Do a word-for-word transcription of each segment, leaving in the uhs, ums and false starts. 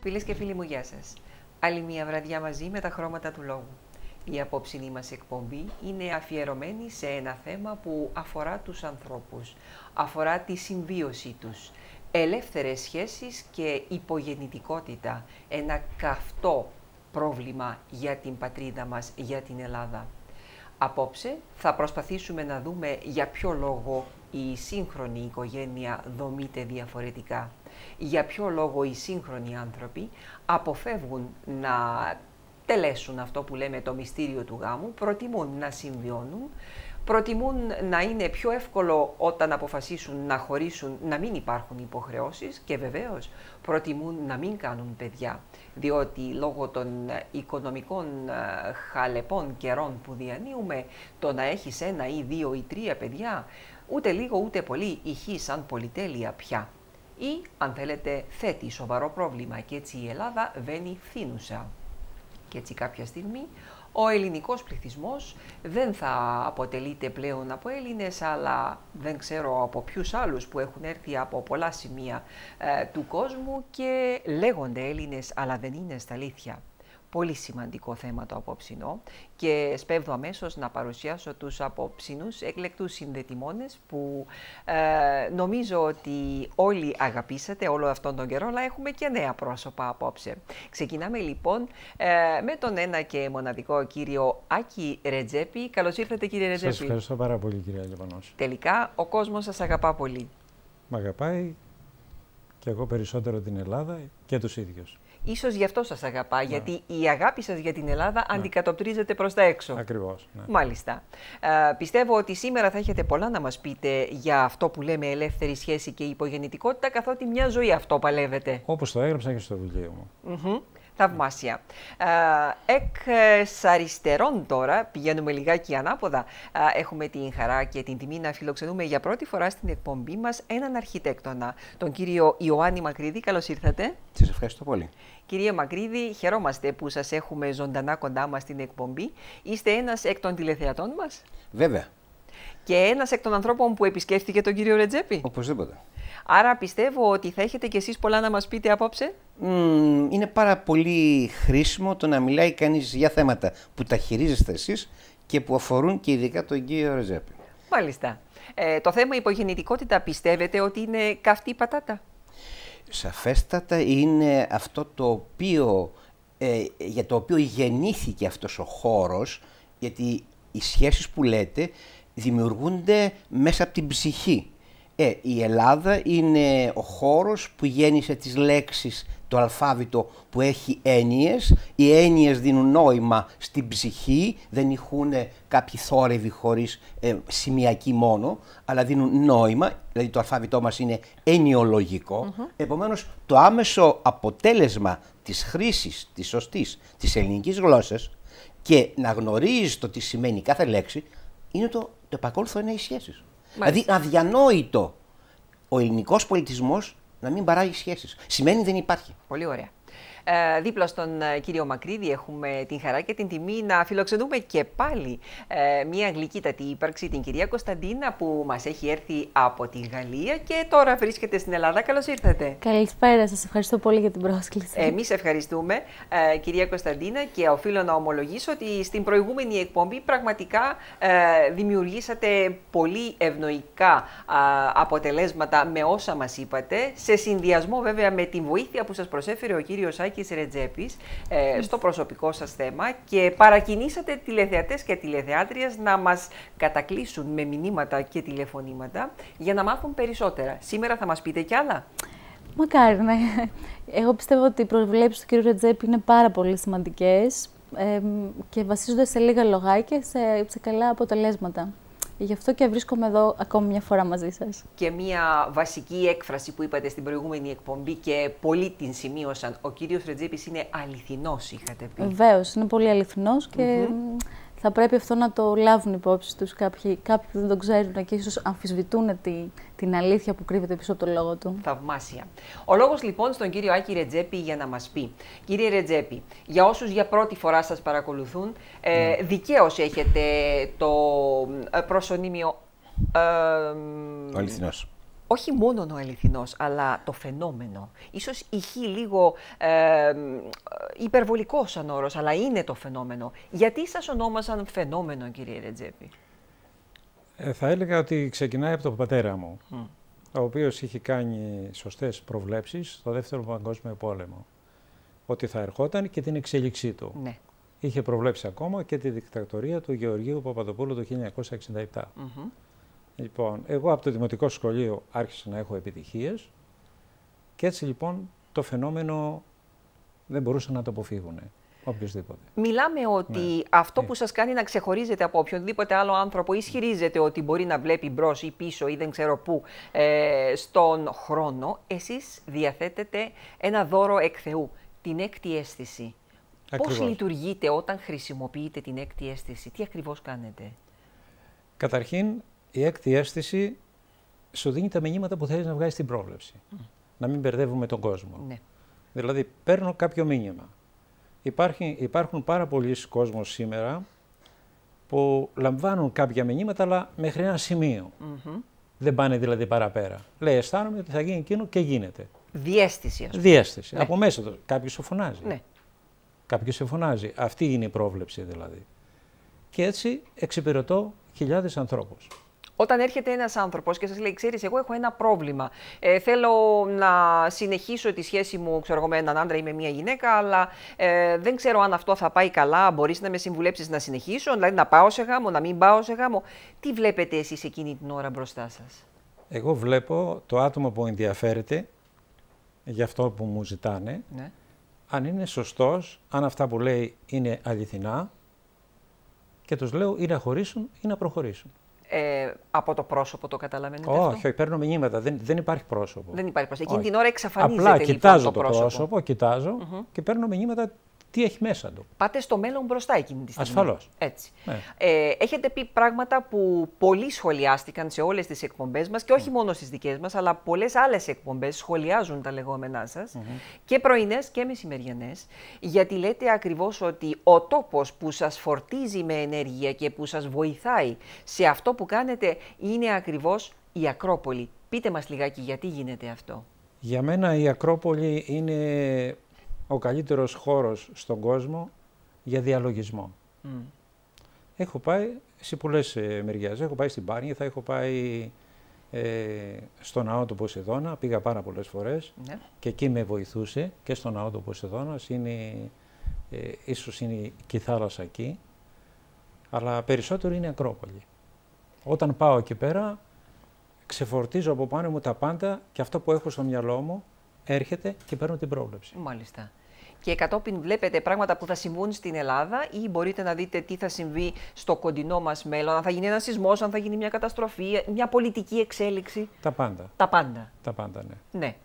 Φίλες και φίλοι μου, γεια σας. Άλλη μια βραδιά μαζί με τα χρώματα του λόγου. Η απόψινή μας εκπομπή είναι αφιερωμένη σε ένα θέμα που αφορά τους ανθρώπους, αφορά τη συμβίωσή τους, ελεύθερες σχέσεις και υπογεννητικότητα, ένα καυτό πρόβλημα για την πατρίδα μας, για την Ελλάδα. Απόψε θα προσπαθήσουμε να δούμε για ποιο λόγο η σύγχρονη οικογένεια δομείται διαφορετικά. Για ποιο λόγο οι σύγχρονοι άνθρωποι αποφεύγουν να τελέσουν αυτό που λέμε το μυστήριο του γάμου, προτιμούν να συμβιώνουν, προτιμούν να είναι πιο εύκολο όταν αποφασίσουν να χωρίσουν, να μην υπάρχουν υποχρεώσεις και βεβαίως προτιμούν να μην κάνουν παιδιά, διότι λόγω των οικονομικών χαλεπών καιρών που διανύουμε, το να έχεις ένα ή δύο ή τρία παιδιά, ούτε λίγο ούτε πολύ ηχεί σαν πολυτέλεια πια. Ή, αν θέλετε, θέτει σοβαρό πρόβλημα και έτσι η Ελλάδα βαίνει φθήνουσα. Και έτσι κάποια στιγμή ο ελληνικός πληθυσμός δεν θα αποτελείται πλέον από Έλληνες, αλλά δεν ξέρω από ποιους άλλους που έχουν έρθει από πολλά σημεία ε, του κόσμου και λέγονται Έλληνες, αλλά δεν είναι στα αλήθεια. Πολύ σημαντικό θέμα το απόψινό και σπέβδω αμέσως να παρουσιάσω τους απόψινους εκλεκτούς συνδετημόνες που ε, νομίζω ότι όλοι αγαπήσατε όλο αυτόν τον καιρό, αλλά έχουμε και νέα πρόσωπα απόψε. Ξεκινάμε λοιπόν ε, με τον ένα και μοναδικό κύριο Άκη Ρετζέπη. Καλώς ήρθατε, κύριε Ρετζέπη. Σας ευχαριστώ πάρα πολύ, κυρία Λιβανώση. Τελικά ο κόσμος σας αγαπά πολύ. Μ' αγαπάει και εγώ περισσότερο την Ελλάδα και τους ίδιους. Ίσως γι' αυτό σας αγαπά, ναι. Γιατί η αγάπη σας για την Ελλάδα ναι. αντικατοπτρίζεται προς τα έξω. Ακριβώς. Ναι. Μάλιστα. Ε, πιστεύω ότι σήμερα θα έχετε πολλά να μας πείτε για αυτό που λέμε ελεύθερη σχέση και υπογεννητικότητα, καθότι μια ζωή αυτό παλεύετε. Όπως το έγραψα και στο βιβλίο μου. Mm-hmm. Θαυμάσια. Ε, εκ αριστερών τώρα, πηγαίνουμε λιγάκι ανάποδα, ε, έχουμε την χαρά και την τιμή να φιλοξενούμε για πρώτη φορά στην εκπομπή μας έναν αρχιτέκτονα, τον κύριο Ιωάννη Μακρύδη. Καλώς ήρθατε. Σας ευχαριστώ πολύ. Κύριε Μακρύδη, χαιρόμαστε που σας έχουμε ζωντανά κοντά μας στην εκπομπή. Είστε ένας εκ των τηλεθεατών μας. Βέβαια. Και ένας εκ των ανθρώπων που επισκέφθηκε τον κύριο Ρετζέπη. Οπωσδήποτε. Άρα πιστεύω ότι θα έχετε κι εσείς πολλά να μας πείτε απόψε. Mm, είναι πάρα πολύ χρήσιμο το να μιλάει κανείς για θέματα που τα χειρίζεστε εσείς και που αφορούν και ειδικά τον κύριο Ρετζέπη. Μάλιστα. Ε, το θέμα υπογεννητικότητα πιστεύετε ότι είναι καυτή πατάτα? Σαφέστατα είναι αυτό το οποίο, ε, για το οποίο γεννήθηκε αυτός ο χώρος, γιατί οι σχέσεις που λέτε δημιουργούνται μέσα από την ψυχή. Ε, η Ελλάδα είναι ο χώρος που γέννησε τις λέξεις, το αλφάβητο που έχει έννοιες. Οι έννοιες δίνουν νόημα στην ψυχή, δεν έχουν κάποιοι θόρυβοι χωρίς ε, σημειακή μόνο, αλλά δίνουν νόημα, δηλαδή το αλφάβητό μας είναι εννοιολογικό. Mm-hmm. Επομένως, το άμεσο αποτέλεσμα της χρήσης, της σωστής, της ελληνικής γλώσσας και να γνωρίζεις το τι σημαίνει κάθε λέξη, είναι το, το επακόλουθο είναι οι σχέσεις. Δηλαδή, αδιανόητο ο ελληνικός πολιτισμός να μην παράγει σχέσεις. Σημαίνει δεν υπάρχει. Πολύ ωραία. Ε, δίπλα στον ε, κύριο Μακρύδη έχουμε την χαρά και την τιμή να φιλοξενούμε και πάλι ε, μια γλυκύτατη ύπαρξη, την κυρία Κωνσταντίνα, που μας έχει έρθει από τη Γαλλία και τώρα βρίσκεται στην Ελλάδα. Καλώς ήρθατε. Καλησπέρα, σας ευχαριστώ πολύ για την πρόσκληση. Εμείς ευχαριστούμε, ε, κυρία Κωνσταντίνα, και οφείλω να ομολογήσω ότι στην προηγούμενη εκπομπή πραγματικά ε, δημιουργήσατε πολύ ευνοϊκά ε, αποτελέσματα με όσα μας είπατε, σε συνδυασμό βέβαια με την βοήθεια που σας προσέφερε ο κύριος Άκης Ρετζέπης ε, στο προσωπικό σας θέμα και παρακινήσατε τηλεθεατές και τηλεθεάτριες να μας κατακλείσουν με μηνύματα και τηλεφωνήματα για να μάθουν περισσότερα. Σήμερα θα μας πείτε κι άλλα? Μακάρι, ναι. Εγώ πιστεύω ότι οι προβλέψεις του κ. Ρετζέπη είναι πάρα πολύ σημαντικές ε, και βασίζονται σε λίγα λογάκια, σε, σε καλά αποτελέσματα. Γι' αυτό και βρίσκομαι εδώ ακόμη μια φορά μαζί σας. Και μια βασική έκφραση που είπατε στην προηγούμενη εκπομπή και πολλοί την σημείωσαν. Ο κύριος Ρετζέπης είναι αληθινός, είχατε πει. Βεβαίως, είναι πολύ αληθινός και mm-hmm. θα πρέπει αυτό να το λάβουν υπόψη τους κάποιοι, κάποιοι που δεν το ξέρουν και ίσως αμφισβητούν τη, την αλήθεια που κρύβεται πίσω από το λόγο του. Θαυμάσια. Ο λόγος λοιπόν στον κύριο Άκη Ρετζέπη για να μας πει. Κύριε Ρετζέπη, για όσους για πρώτη φορά σας παρακολουθούν, ε, mm. δικαίως έχετε το ε, προσωνύμιο... Ε, ο αληθινός. όχι μόνο ο αληθινός, αλλά το φαινόμενο. Ίσως ηχεί λίγο ε, υπερβολικό σαν όρος, αλλά είναι το φαινόμενο. Γιατί σας ονόμασαν φαινόμενο, κύριε Ρετζέπη? Ε, θα έλεγα ότι ξεκινάει από τον πατέρα μου, Mm. ο οποίος είχε κάνει σωστές προβλέψεις στο Δεύτερο Παγκόσμιο Πόλεμο. Ότι θα ερχόταν και την εξέλιξή του. Ναι. Είχε προβλέψει ακόμα και τη δικτατορία του Γεωργίου Παπαδοπούλου το χίλια εννιακόσια εξήντα επτά. Mm-hmm. Λοιπόν, εγώ από το δημοτικό σχολείο άρχισα να έχω επιτυχίες και έτσι λοιπόν το φαινόμενο δεν μπορούσαν να το αποφύγουν οποιοσδήποτε. Μιλάμε ότι Ναι. αυτό Ναι. που σας κάνει να ξεχωρίζετε από οποιονδήποτε άλλο άνθρωπο ισχυρίζεται ότι μπορεί να βλέπει μπρος ή πίσω ή δεν ξέρω πού ε, στον χρόνο, εσείς διαθέτετε ένα δώρο εκ Θεού, την έκτη αίσθηση. Ακριβώς. Πώς λειτουργείτε όταν χρησιμοποιείτε την έκτη αίσθηση, τι ακριβώς κάνετε? Καταρχήν, η έκτη αίσθηση σου δίνει τα μηνύματα που θέλεις να βγάλεις στην πρόβλεψη. Mm. Να μην μπερδεύουμε τον κόσμο. Ναι. Δηλαδή, παίρνω κάποιο μήνυμα. Υπάρχει, υπάρχουν πάρα πολλοί κόσμος σήμερα που λαμβάνουν κάποια μηνύματα, αλλά μέχρι ένα σημείο. Mm-hmm. Δεν πάνε δηλαδή παραπέρα. Λέει, αισθάνομαι ότι θα γίνει εκείνο και γίνεται. Διαίσθηση, ας πούμε. Διαίσθηση. Ναι. Από μέσα του. Κάποιος σε φωνάζει. Ναι. Κάποιος σε φωνάζει. Αυτή είναι η πρόβλεψη δηλαδή. Και έτσι εξυπηρετώ χιλιάδες ανθρώπους. Όταν έρχεται ένας άνθρωπος και σας λέει, ξέρεις, εγώ έχω ένα πρόβλημα, ε, θέλω να συνεχίσω τη σχέση μου, ξέρω εγώ, με έναν άντρα ή με μια γυναίκα, αλλά ε, δεν ξέρω αν αυτό θα πάει καλά, μπορείς να με συμβουλέψεις να συνεχίσω, δηλαδή να πάω σε γάμο, να μην πάω σε γάμο. Τι βλέπετε εσείς εκείνη την ώρα μπροστά σας? Εγώ βλέπω το άτομο που ενδιαφέρεται για αυτό που μου ζητάνε, Ναι. αν είναι σωστός, αν αυτά που λέει είναι αληθινά και τους λέω ή να χωρίσουν ή να προχωρήσουν. Ε, από το πρόσωπο το καταλαβαίνετε Όχι, αυτό? όχι, παίρνω μηνύματα. Δεν, δεν υπάρχει πρόσωπο. Δεν υπάρχει πρόσωπο. Εκείνη Όχι. την ώρα εξαφανίζεται Απλά λοιπόν κοιτάζω το το πρόσωπο. πρόσωπο, κοιτάζω Mm-hmm. και παίρνω μηνύματα τι έχει μέσα του. Πάτε στο μέλλον μπροστά εκείνη τη στιγμή. Ασφαλώς. Έτσι. Ναι. Ε, έχετε πει πράγματα που πολλοί σχολιάστηκαν σε όλες τις εκπομπές μας και όχι μόνο στις δικές μας, αλλά πολλές άλλες εκπομπές σχολιάζουν τα λεγόμενά σας, mm-hmm. και πρωινές και μεσημεριανές, γιατί λέτε ακριβώς ότι ο τόπος που σας φορτίζει με ενέργεια και που σας βοηθάει σε αυτό που κάνετε είναι ακριβώς η Ακρόπολη. Πείτε μας λιγάκι γιατί γίνεται αυτό. Για μένα η Ακρόπολη είναι ο καλύτερος χώρος στον κόσμο για διαλογισμό. Mm. Έχω πάει σε πολλές ε, μεριές. Έχω πάει στην Πάρνηθα, έχω πάει ε, στο ναό του Ποσειδώνα, πήγα πάρα πολλές φορές, Ναι. και εκεί με βοηθούσε και στο ναό του Ποσειδώνας, είναι, ε, ίσως είναι και η θάλασσα εκεί, αλλά περισσότερο είναι η Ακρόπολη. Όταν πάω εκεί πέρα, ξεφορτίζω από πάνω μου τα πάντα και αυτό που έχω στο μυαλό μου έρχεται και παίρνω την πρόβλεψη. Μάλιστα. Και κατόπιν βλέπετε πράγματα που θα συμβούν στην Ελλάδα ή μπορείτε να δείτε τι θα συμβεί στο κοντινό μας μέλλον, αν θα γίνει ένας σεισμός, αν θα γίνει μια καταστροφή, μια πολιτική εξέλιξη. Τα πάντα. Τα πάντα. Τα πάντα, ναι. Ναι.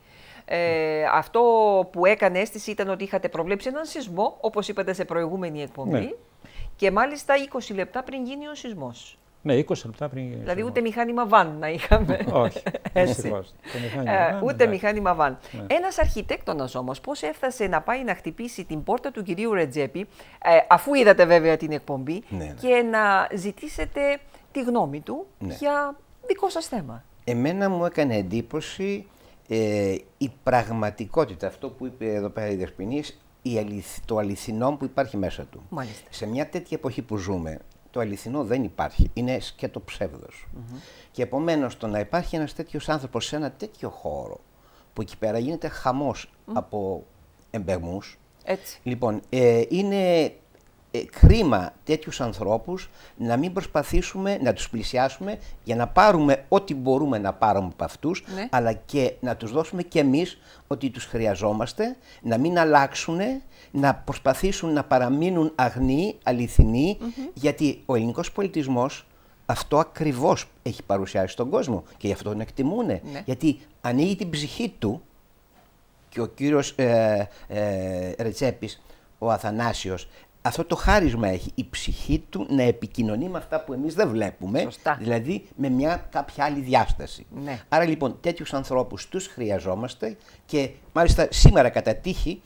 Ε, αυτό που έκανε αίσθηση ήταν ότι είχατε προβλέψει έναν σεισμό, όπως είπατε σε προηγούμενη εκπομπή, Ναι. και μάλιστα είκοσι λεπτά πριν γίνει ο σεισμός. Ναι, είκοσι λεπτά πριν γίνει. Δηλαδή σεισμός. ούτε μηχάνημα βαν να είχαμε. Όχι, Έτσι. δυστυχώς. Το μηχάνημα Ε, βαν, ούτε εντάξει. μηχάνημα βαν. Ναι. Ένας αρχιτέκτονας όμως πώς έφτασε να πάει να χτυπήσει την πόρτα του κυρίου Ρετζέπη, ε, αφού είδατε βέβαια την εκπομπή, Ναι, ναι. και να ζητήσετε τη γνώμη του Ναι. για δικό σας θέμα. Εμένα μου έκανε εντύπωση ε, η πραγματικότητα, αυτό που είπε εδώ πέρα η Δεσποινής, η αληθ, το αληθινό που υπάρχει μέσα του. Μάλιστα. Σε μια τέτοια εποχή που ζούμε, το αληθινό δεν υπάρχει, είναι σκέτο ψεύδος. Mm-hmm. Και επομένως το να υπάρχει ένας τέτοιος άνθρωπος σε ένα τέτοιο χώρο, που εκεί πέρα γίνεται χαμός mm. από εμπεγμούς, Έτσι. λοιπόν, ε, είναι ε, κρίμα τέτοιους ανθρώπους να μην προσπαθήσουμε να τους πλησιάσουμε για να πάρουμε ό,τι μπορούμε να πάρουμε από αυτούς, Ναι. αλλά και να τους δώσουμε και εμείς ότι τους χρειαζόμαστε, να μην αλλάξουν, να προσπαθήσουν να παραμείνουν αγνοί, αληθινοί, mm-hmm. γιατί ο ελληνικός πολιτισμός αυτό ακριβώς έχει παρουσιάσει στον κόσμο και γι' αυτό τον εκτιμούν. Ναι. Γιατί ανοίγει την ψυχή του και ο κύριος ε, ε, Ρετζέπης, ο Αθανάσιος, αυτό το χάρισμα έχει, η ψυχή του να επικοινωνεί με αυτά που εμείς δεν βλέπουμε, Σωστά. δηλαδή με μια κάποια άλλη διάσταση. Ναι. Άρα λοιπόν τέτοιους ανθρώπους τους χρειαζόμαστε και μάλιστα σήμερα κατά τύχη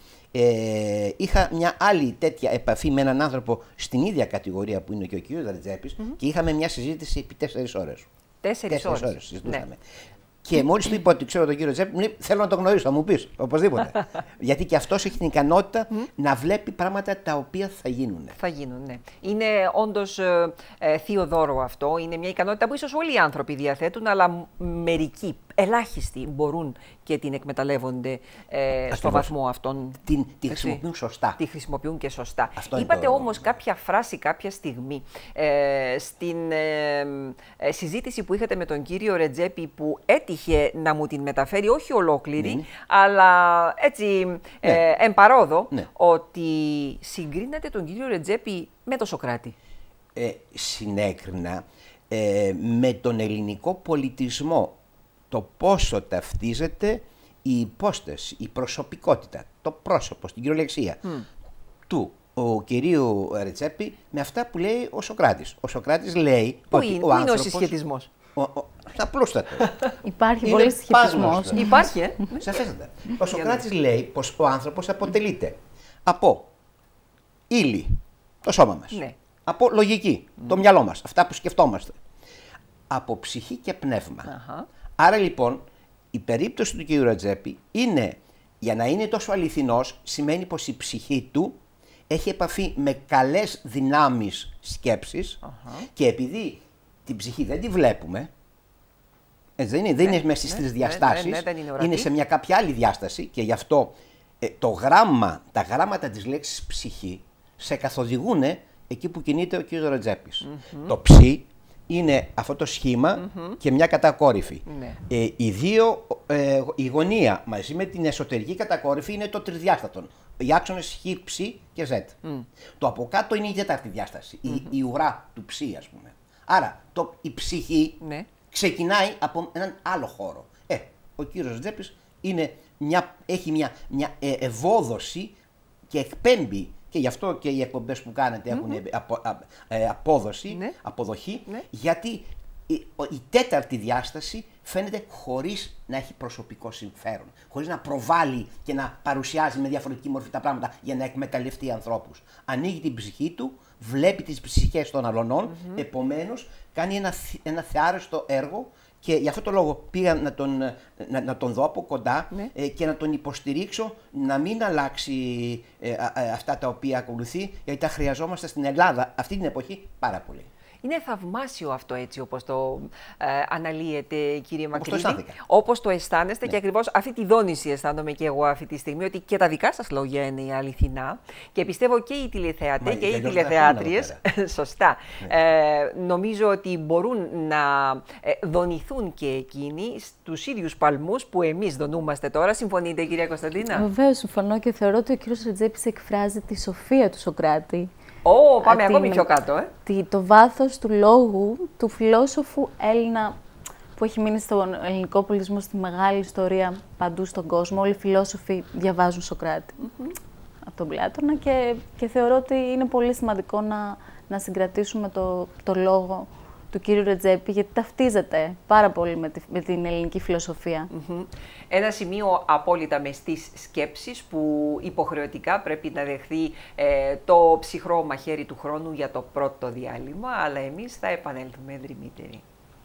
ε, είχα μια άλλη τέτοια επαφή με έναν άνθρωπο στην ίδια κατηγορία που είναι και ο κύριος Ρετζέπης mm-hmm. και είχαμε μια συζήτηση επί τέσσερις ώρες. Τέσσερις, Τέσσερις ώρες. ώρες συζητούσαμε. Ναι. Και μόλις του είπα ότι ξέρω τον κύριο Ρετζέπη, μου λέει: θέλω να τον γνωρίσω, θα μου πεις, οπωσδήποτε. Γιατί και αυτός έχει την ικανότητα να βλέπει πράγματα τα οποία θα γίνουν. Θα γίνουν, ναι. Είναι όντως ε, ε, θείο δώρο αυτό. Είναι μια ικανότητα που ίσως όλοι οι άνθρωποι διαθέτουν, αλλά μερικοί, ελάχιστοι, μπορούν και την εκμεταλλεύονται ε, στο βαθμό αυτόν. Την, τη χρησιμοποιούν σωστά. Τη χρησιμοποιούν και σωστά. Αυτό Είπατε το... όμως κάποια φράση κάποια στιγμή ε, στην ε, ε, συζήτηση που είχατε με τον κύριο Ρετζέπη, που έτυχε να μου την μεταφέρει, όχι ολόκληρη, ναι, αλλά έτσι ναι, ε, εμπαρόδο, ναι, ότι συγκρίνατε τον κύριο Ρετζέπη με τον Σωκράτη. Ε, συνέκρινα ε, με τον ελληνικό πολιτισμό, το πόσο ταυτίζεται η υπόσταση, η προσωπικότητα, το πρόσωπο, στην κυριολεξία mm. του ο κυρίου Ρετζέπη με αυτά που λέει ο Σωκράτης. Ο Σωκράτης λέει Πού ότι είναι, ο πού άνθρωπος... είναι ο συσχετισμός? Απλούστατο. Υπάρχει πολύ συσχετισμός. Υπάρχει, ε. Σαφέστατα. Ο Σωκράτης λέει πως ο άνθρωπος αποτελείται από ύλη, το σώμα μας, ναι, από λογική, mm. το μυαλό μας, αυτά που σκεφτόμαστε, από ψυχή και πνεύμα. Uh-huh. Άρα λοιπόν η περίπτωση του κ. Ρετζέπη είναι, για να είναι τόσο αληθινός, σημαίνει πως η ψυχή του έχει επαφή με καλές δυνάμεις σκέψης uh-huh. και επειδή την ψυχή δεν τη βλέπουμε, έτσι δεν είναι, δεν ναι, είναι μέσα στις ναι, τρεις διαστάσεις, ναι, ναι, ναι, είναι, είναι σε μια κάποια άλλη διάσταση και γι' αυτό ε, το γράμμα, τα γράμματα της λέξης ψυχή σε καθοδηγούν εκεί που κινείται ο κ. Ρετζέπης. Mm-hmm. Το ψι είναι αυτό το σχήμα mm-hmm. και μια κατακόρυφη. Ναι. Ε, οι δύο, ε, η γωνία μαζί με την εσωτερική κατακόρυφη είναι το τρισδιάστατο. Οι άξονες χ, ψ και ζ. Mm. Το από κάτω είναι η τέταρτη διάσταση, mm-hmm. η, η ουρά του ψ, ας πούμε. Άρα το, η ψυχή ναι. ξεκινάει από έναν άλλο χώρο. Ε, ο κύριος Ρετζέπης είναι μια, έχει μια, μια ε, ευόδοση και εκπέμπει. Και γι' αυτό και οι εκπομπές που κάνετε mm-hmm. έχουν απο, α, ε, απόδοση, ναι. αποδοχή, ναι. γιατί η, η τέταρτη διάσταση φαίνεται χωρίς να έχει προσωπικό συμφέρον, χωρίς να προβάλλει και να παρουσιάζει με διαφορετική μορφή τα πράγματα για να εκμεταλλευτεί ανθρώπους. Ανοίγει την ψυχή του, βλέπει τις ψυχές των αλωνών, mm-hmm. επομένως κάνει ένα, ένα θεάρεστο έργο. Και γι' αυτό το λόγο πήγα να τον, να, να τον δω από κοντά ναι. ε, και να τον υποστηρίξω να μην αλλάξει ε, ε, ε, αυτά τα οποία ακολουθεί, γιατί τα χρειαζόμαστε στην Ελλάδα αυτή την εποχή πάρα πολύ. Είναι θαυμάσιο αυτό έτσι όπως το ε, αναλύεται, κύριε Μακρύδη. Όπως το, όπως το αισθάνεστε ναι. και ακριβώς αυτή τη δόνηση αισθάνομαι και εγώ αυτή τη στιγμή, ότι και τα δικά σας λόγια είναι αληθινά και πιστεύω και οι τηλεθεατές και οι τηλεθεάτριες, σωστά, ναι. ε, νομίζω ότι μπορούν να ε, δονηθούν και εκείνοι στους ίδιους παλμούς που εμείς δονούμαστε τώρα. Συμφωνείτε, κυρία Κωνσταντίνα? Βεβαίως συμφωνώ και θεωρώ ότι ο κύριος Ρετζέπης εκφράζει τη σοφία του Σωκράτη. Ω, πάμε Α, ακόμη την, πιο κάτω, ε. Τη, το βάθος του λόγου του φιλόσοφου Έλληνα που έχει μείνει στον ελληνικό πολιτισμό, στη μεγάλη ιστορία παντού στον κόσμο. Όλοι οι φιλόσοφοι διαβάζουν Σωκράτη mm-hmm. από τον Πλάτωνα και, και θεωρώ ότι είναι πολύ σημαντικό να, να συγκρατήσουμε το, το λόγο του κύριου Ρετζέπη, γιατί ταυτίζεται πάρα πολύ με, τη, με την ελληνική φιλοσοφία. Mm-hmm. Ένα σημείο απόλυτα μεστής σκέψης που υποχρεωτικά πρέπει να δεχθεί ε, το ψυχρό μαχαίρι του χρόνου για το πρώτο διάλειμμα, αλλά εμείς θα επανέλθουμε δρυμύτεροι.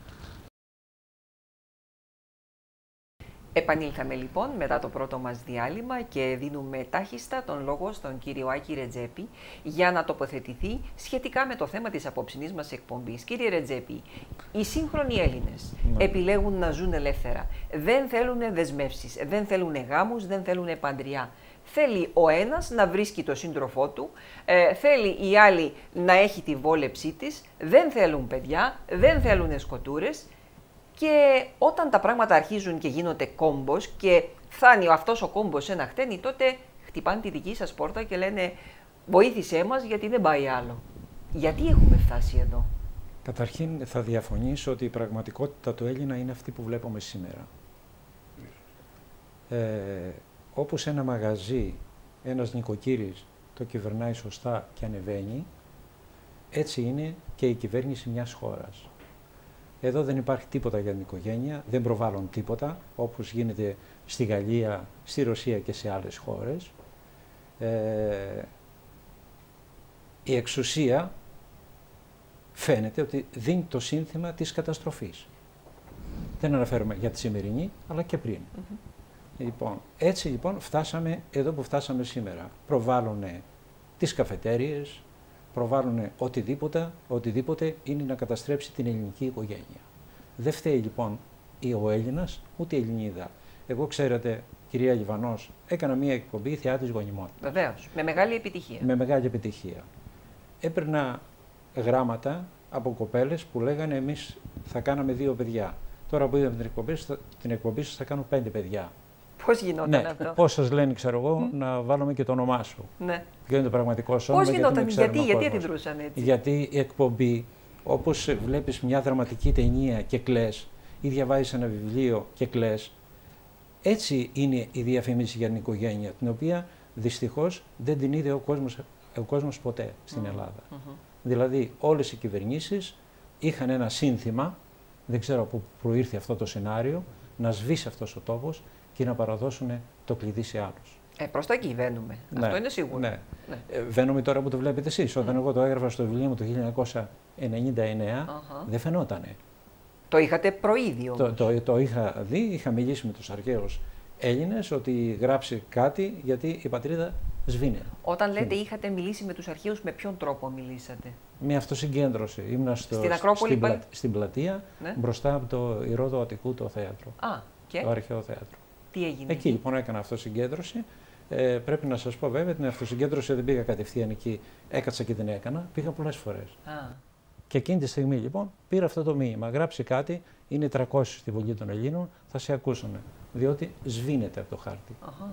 Επανήλθαμε λοιπόν μετά το πρώτο μας διάλειμμα και δίνουμε τάχιστα τον λόγο στον κύριο Άκη Ρετζέπη για να τοποθετηθεί σχετικά με το θέμα της απόψινής μας εκπομπής. Κύριε Ρετζέπη, οι σύγχρονοι Έλληνες ναι. επιλέγουν να ζουν ελεύθερα. Δεν θέλουν δεσμεύσεις, δεν θέλουν γάμους, δεν θέλουν παντριά. Θέλει ο ένας να βρίσκει το σύντροφό του, ε, θέλει η άλλη να έχει τη βόλεψή της, δεν θέλουν παιδιά, δεν θέλουν σκοτούρες. Και όταν τα πράγματα αρχίζουν και γίνονται κόμπος και φτάνει αυτός ο κόμπος σε ένα χτένι, τότε χτυπάνε τη δική σας πόρτα και λένε βοήθησέ μας γιατί δεν πάει άλλο. Γιατί έχουμε φτάσει εδώ? Καταρχήν θα διαφωνήσω ότι η πραγματικότητα του Έλληνα είναι αυτή που βλέπουμε σήμερα. Ε, όπως ένα μαγαζί, ένας νοικοκύρης το κυβερνάει σωστά και ανεβαίνει, έτσι είναι και η κυβέρνηση μιας χώρας. Εδώ δεν υπάρχει τίποτα για την οικογένεια, δεν προβάλλουν τίποτα, όπως γίνεται στη Γαλλία, στη Ρωσία και σε άλλες χώρες. Ε, η εξουσία φαίνεται ότι δίνει το σύνθημα της καταστροφής. Δεν αναφέρομαι για τη σημερινή, αλλά και πριν. Mm-hmm. Λοιπόν, έτσι λοιπόν φτάσαμε εδώ που φτάσαμε σήμερα. Προβάλλουν τις καφετέριες, προβάλλουν οτιδήποτε, οτιδήποτε είναι να καταστρέψει την ελληνική οικογένεια. Δεν φταίει λοιπόν ο Έλληνας, ούτε η Ελληνίδα. Εγώ, ξέρετε, κυρία Λιβανός, έκανα μία εκπομπή θεάτρης γονιμότητας. Βεβαίως, με μεγάλη επιτυχία. Με μεγάλη επιτυχία. Έπαιρνα γράμματα από κοπέλες που λέγανε εμείς θα κάναμε δύο παιδιά. Τώρα που είδαμε την εκπομπή, την εκπομπή σας θα κάνω πέντε παιδιά. Πώς γινόταν ναι, αυτό? Πώς σας λένε, ξέρω εγώ, mm. να βάλουμε και το όνομά σου. Ναι. Ποιο είναι το πραγματικό σου όνομα. Πώς γινόταν, γιατί, γιατί, γιατί αντιδρούσαν έτσι. Γιατί η εκπομπή, όπως βλέπεις μια δραματική ταινία και κλαις, ή διαβάζεις ένα βιβλίο και κλαις, έτσι είναι η διαφήμιση για την οικογένεια, την οποία δυστυχώς δεν την είδε ο κόσμος, ο κόσμος ποτέ στην mm. Ελλάδα. Mm-hmm. Δηλαδή όλες οι κυβερνήσεις είχαν ένα σύνθημα, δεν ξέρω από πού προήρθε αυτό το σενάριο, να σβήσει αυτός ο τόπος και να παραδώσουν το κλειδί σε άλλους. Ε, προς τα εκεί βαίνουμε. Ναι, αυτό είναι σίγουρο. Ναι. Ναι. Ε, βαίνουμε τώρα που το βλέπετε εσείς. Όταν mm. εγώ το έγραφα στο βιβλίο μου το χίλια εννιακόσια ενενήντα εννέα, uh-huh. δεν φαινότανε. Το είχατε προείδει όμως. Το, το, το είχα δει, είχα μιλήσει με τους αρχαίους Έλληνες ότι γράψει κάτι γιατί η πατρίδα σβήνε. Όταν λέτε είχατε μιλήσει με τους αρχαίους, με ποιον τρόπο μιλήσατε? Με αυτοσυγκέντρωση. Ήμουνα στο, στην Ακρόπολη, στην, πλα, στην πλατεία, ναι. μπροστά από το Ηρώδο Αττικού το θέατρο. Α, και? Το αρχαίο θέατρο. Τι έγινε? Εκεί λοιπόν έκανα αυτοσυγκέντρωση. Ε, πρέπει να σας πω βέβαια την αυτοσυγκέντρωση δεν πήγα κατευθείαν εκεί, έκατσα και την έκανα, πήγα πολλές φορές. Α. Και εκείνη τη στιγμή λοιπόν πήρα αυτό το μήνυμα. Γράψει κάτι, είναι τριακόσιοι στη Βουλή των Ελλήνων, θα σε ακούσουν. Διότι σβήνεται από το χάρτη. Αχα.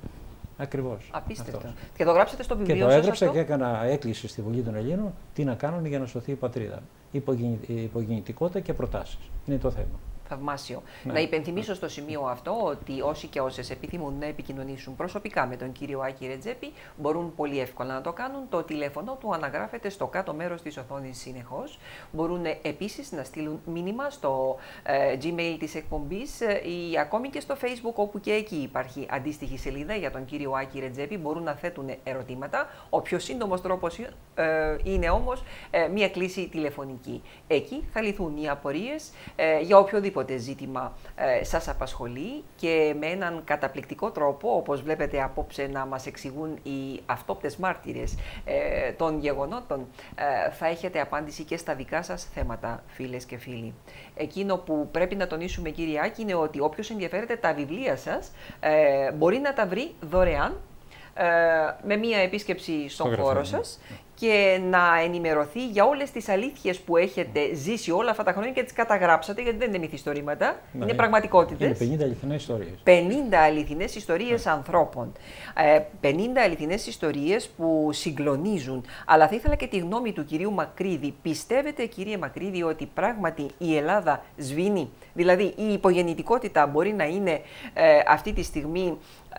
Ακριβώς. Απίστευτο. Αυτό. Και το γράψατε στο βιβλίο σας? Και το έγραψα αυτό? Και έκανα έκκληση στη Βουλή των Ελλήνων τι να κάνουν για να σωθεί η πατρίδα. Υπογεννητικότητα και προτάσεις. Είναι το θέμα. Θαυμάσιο. Ναι. Να υπενθυμίσω στο σημείο αυτό ότι όσοι και όσες επιθυμούν να επικοινωνήσουν προσωπικά με τον κύριο Άκη Ρετζέπη μπορούν πολύ εύκολα να το κάνουν. Το τηλέφωνο του αναγράφεται στο κάτω μέρος της οθόνης συνεχώς. Μπορούν επίσης να στείλουν μήνυμα στο ε, Gmail της εκπομπής ε, ή ακόμη και στο Facebook, όπου και εκεί υπάρχει αντίστοιχη σελίδα για τον κύριο Άκη Ρετζέπη. Μπορούν να θέτουν ερωτήματα. Ο πιο σύντομος τρόπος ε, είναι όμως ε, μία κλήση τηλεφωνική. Εκεί θα λυθούν οι απορίες ε, για οποιοδήποτε ζήτημα ε, σας απασχολεί και με έναν καταπληκτικό τρόπο, όπως βλέπετε απόψε να μας εξηγούν οι αυτόπτες μάρτυρες ε, των γεγονότων, ε, θα έχετε απάντηση και στα δικά σας θέματα, φίλες και φίλοι. Εκείνο που πρέπει να τονίσουμε, κύριε Άκη, είναι ότι όποιος ενδιαφέρεται, τα βιβλία σας ε, μπορεί να τα βρει δωρεάν ε, με μία επίσκεψη στον Στο χώρο σας και να ενημερωθεί για όλες τις αλήθειες που έχετε ζήσει όλα αυτά τα χρόνια και τις καταγράψατε, γιατί δεν είναι μυθιστορήματα, ναι, είναι πραγματικότητες. Είναι πενήντα αληθινές ιστορίες. πενήντα αληθινές ιστορίες ναι. ανθρώπων. Ε, πενήντα αληθινές ιστορίες που συγκλονίζουν. Αλλά θα ήθελα και τη γνώμη του κυρίου Μακρύδη. Πιστεύετε, κύριε Μακρύδη, ότι πράγματι η Ελλάδα σβήνει? Δηλαδή η υπογεννητικότητα μπορεί να είναι ε, αυτή τη στιγμή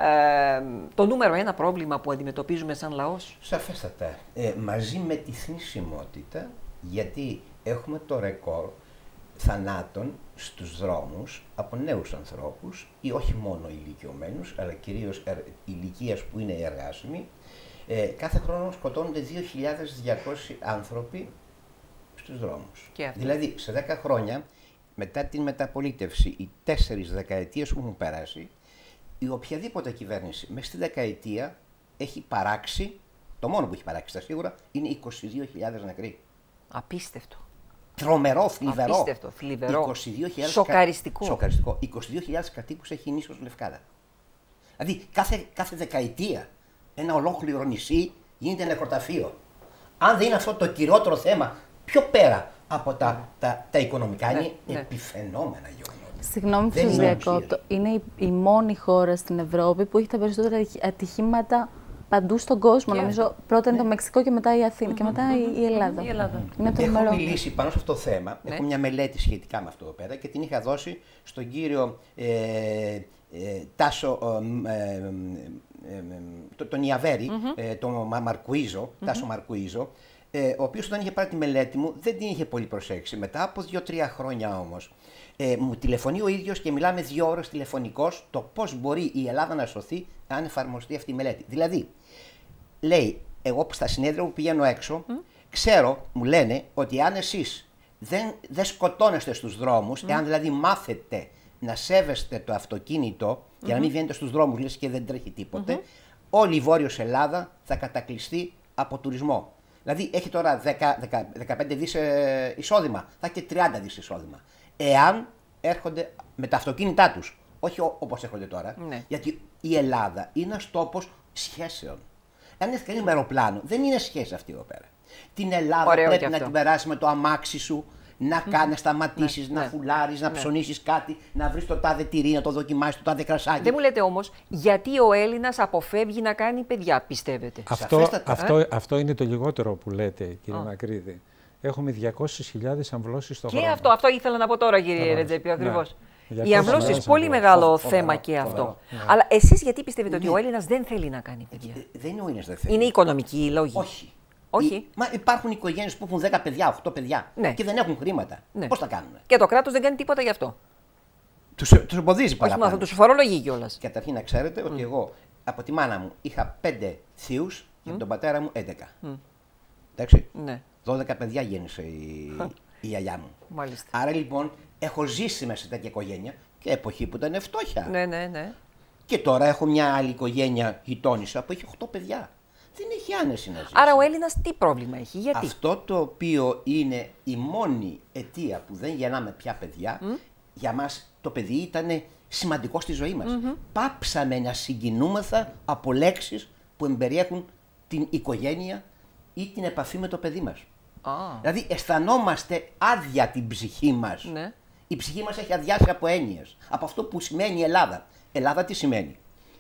ε, το νούμερο ένα πρόβλημα που αντιμετωπίζουμε σαν λαός? Σαφέστατα. Ε, μαζί με τη θνησιμότητα, γιατί έχουμε το ρεκόρ θανάτων στους δρόμους από νέους ανθρώπους ή όχι μόνο ηλικιωμένους, αλλά κυρίως ηλικίας που είναι εργάσιμοι. Ε, κάθε χρόνο σκοτώνονται δύο χιλιάδες διακόσιοι άνθρωποι στους δρόμους. Δηλαδή, σε δέκα χρόνια, μετά την μεταπολίτευση, οι τέσσερις δεκαετίες που έχουν περάσει, η οποιαδήποτε κυβέρνηση μέσα στη δεκαετία έχει παράξει, το μόνο που έχει παράξει στα σίγουρα, είναι είκοσι δύο χιλιάδες νεκροί. Απίστευτο. Τρομερό, θλιβερό. Απίστευτο, θλιβερό. είκοσι δύο χιλιάδες Σοκαριστικό. Σοκαριστικό. είκοσι δύο χιλιάδες κατοίκους έχει η νήσος Λευκάδα. Δηλαδή κάθε, κάθε δεκαετία ένα ολόκληρο νησί γίνεται νεκροταφείο. Αν δεν είναι αυτό το κυριότερο θέμα, πιο πέρα από τα, ναι. τα, τα οικονομικά, ναι, είναι ναι. επιφαινόμενα γεγονότα. Συγγνώμη που σας διακόπτω. Είναι η, η μόνη χώρα στην Ευρώπη που έχει τα περισσότερα ατυχήματα παντού στον κόσμο. Και νομίζω πρώτα είναι ναι. το Μεξικό και μετά η Αθήνα mm-hmm. και μετά mm-hmm. η Ελλάδα. Η Ελλάδα. Είναι το έχω νούμερο... μιλήσει πάνω σε αυτό το θέμα. Ναι. Έχω μια μελέτη σχετικά με αυτό εδώ πέρα και την είχα δώσει στον κύριο ε, ε, Τάσο, ε, ε, ε, το, τον Ιαβέρη, mm-hmm. ε, τον Μαρκουίζο, mm-hmm. Τάσο Μαρκουίζο, ε, ο οποίος όταν είχε πάρει τη μελέτη μου δεν την είχε πολύ προσέξει. Μετά από δύο-τρία χρόνια όμως, ε, μου τηλεφωνεί ο ίδιος και μιλάμε δύο ώρες τηλεφωνικώς το πώς μπορεί η Ελλάδα να σωθεί αν εφαρμοστεί αυτή η μελέτη. Δηλαδή, λέει, εγώ στα συνέδρια που πηγαίνω έξω, mm. ξέρω, μου λένε ότι αν εσείς δεν, δεν σκοτώνεστε στους δρόμους, mm. εάν δηλαδή μάθετε να σέβεστε το αυτοκίνητο mm-hmm. για να μην βγαίνετε στους δρόμους λες και δεν τρέχει τίποτε, mm-hmm. όλη η Βόρειος Ελλάδα θα κατακλειστεί από τουρισμό. Δηλαδή έχει τώρα δέκα, δέκα, δεκαπέντε δις ε, εισόδημα, θα έχει και τριάντα δις εισόδημα. Εάν έρχονται με τα αυτοκίνητά τους, όχι όπως έρχονται τώρα, ναι. γιατί η Ελλάδα είναι ένας τόπος σχέσεων. Αν έρθει κανείς με αεροπλάνο, δεν είναι σχέση αυτή εδώ πέρα. Την Ελλάδα Ωραίο πρέπει να την περάσει με το αμάξι σου, να, mm. να σταματήσεις, ναι, να ναι. φουλάρεις, να ναι. ψωνίσεις κάτι, να βρεις το τάδε τυρί, να το δοκιμάσεις, το τάδε κρασάκι. Δεν μου λέτε όμως, γιατί ο Έλληνας αποφεύγει να κάνει παιδιά, πιστεύετε? Αυτό, αυτό, ε? αυτό είναι το λιγότερο που λέτε, κύριε oh. Μακρύδη. Έχουμε διακόσιες χιλιάδες αμβλώσεις στο χρόνο. Και αυτό, αυτό ήθελα να πω τώρα, κύριε Ρετζέπη, ακριβώς. Ναι. Οι αμβλώσεις, πολύ μεγάλο θέμα και αυτό. Αλλά εσείς γιατί πιστεύετε ότι ο Έλληνας δεν θέλει να κάνει παιδιά? Δεν είναι ο Έλληνας δεν θέλει. Είναι οικονομικοί λόγοι? Όχι. Όχι. Μα υπάρχουν οικογένειες που έχουν δέκα παιδιά, οκτώ παιδιά ναι. και δεν έχουν χρήματα. Ναι. Πώς τα κάνουν? Και το κράτος δεν κάνει τίποτα γι' αυτό. Τους, τους εμποδίζει παραπάνω. Όχι, τους φορολογεί κιόλας. Καταρχήν να ξέρετε mm. ότι εγώ από τη μάνα μου είχα πέντε θείους και mm. από τον πατέρα μου έντεκα. Mm. Εντάξει. Ναι. δώδεκα παιδιά γέννησε η, η γιαγιά μου. Μάλιστα. Άρα λοιπόν έχω ζήσει μέσα σε τέτοια οικογένεια και εποχή που ήταν φτώχεια. Ναι, ναι, ναι. Και τώρα έχω μια άλλη οικογένεια γειτόνισσα που έχει οκτώ παιδιά. Δεν έχει άνεση να ζήσει. Άρα ο Έλληνας τι πρόβλημα έχει, γιατί? Αυτό το οποίο είναι η μόνη αιτία που δεν γεννάμε πια παιδιά, mm. για μας το παιδί ήταν σημαντικό στη ζωή μας. Mm-hmm. Πάψαμε να συγκινούμεθα από λέξεις που εμπεριέχουν την οικογένεια ή την επαφή με το παιδί μας. Ah. Δηλαδή αισθανόμαστε άδεια την ψυχή μας. Ναι. Η ψυχή μας έχει αδειάσει από έννοιες. Από αυτό που σημαίνει η Ελλάδα. Ελλάδα τι σημαίνει?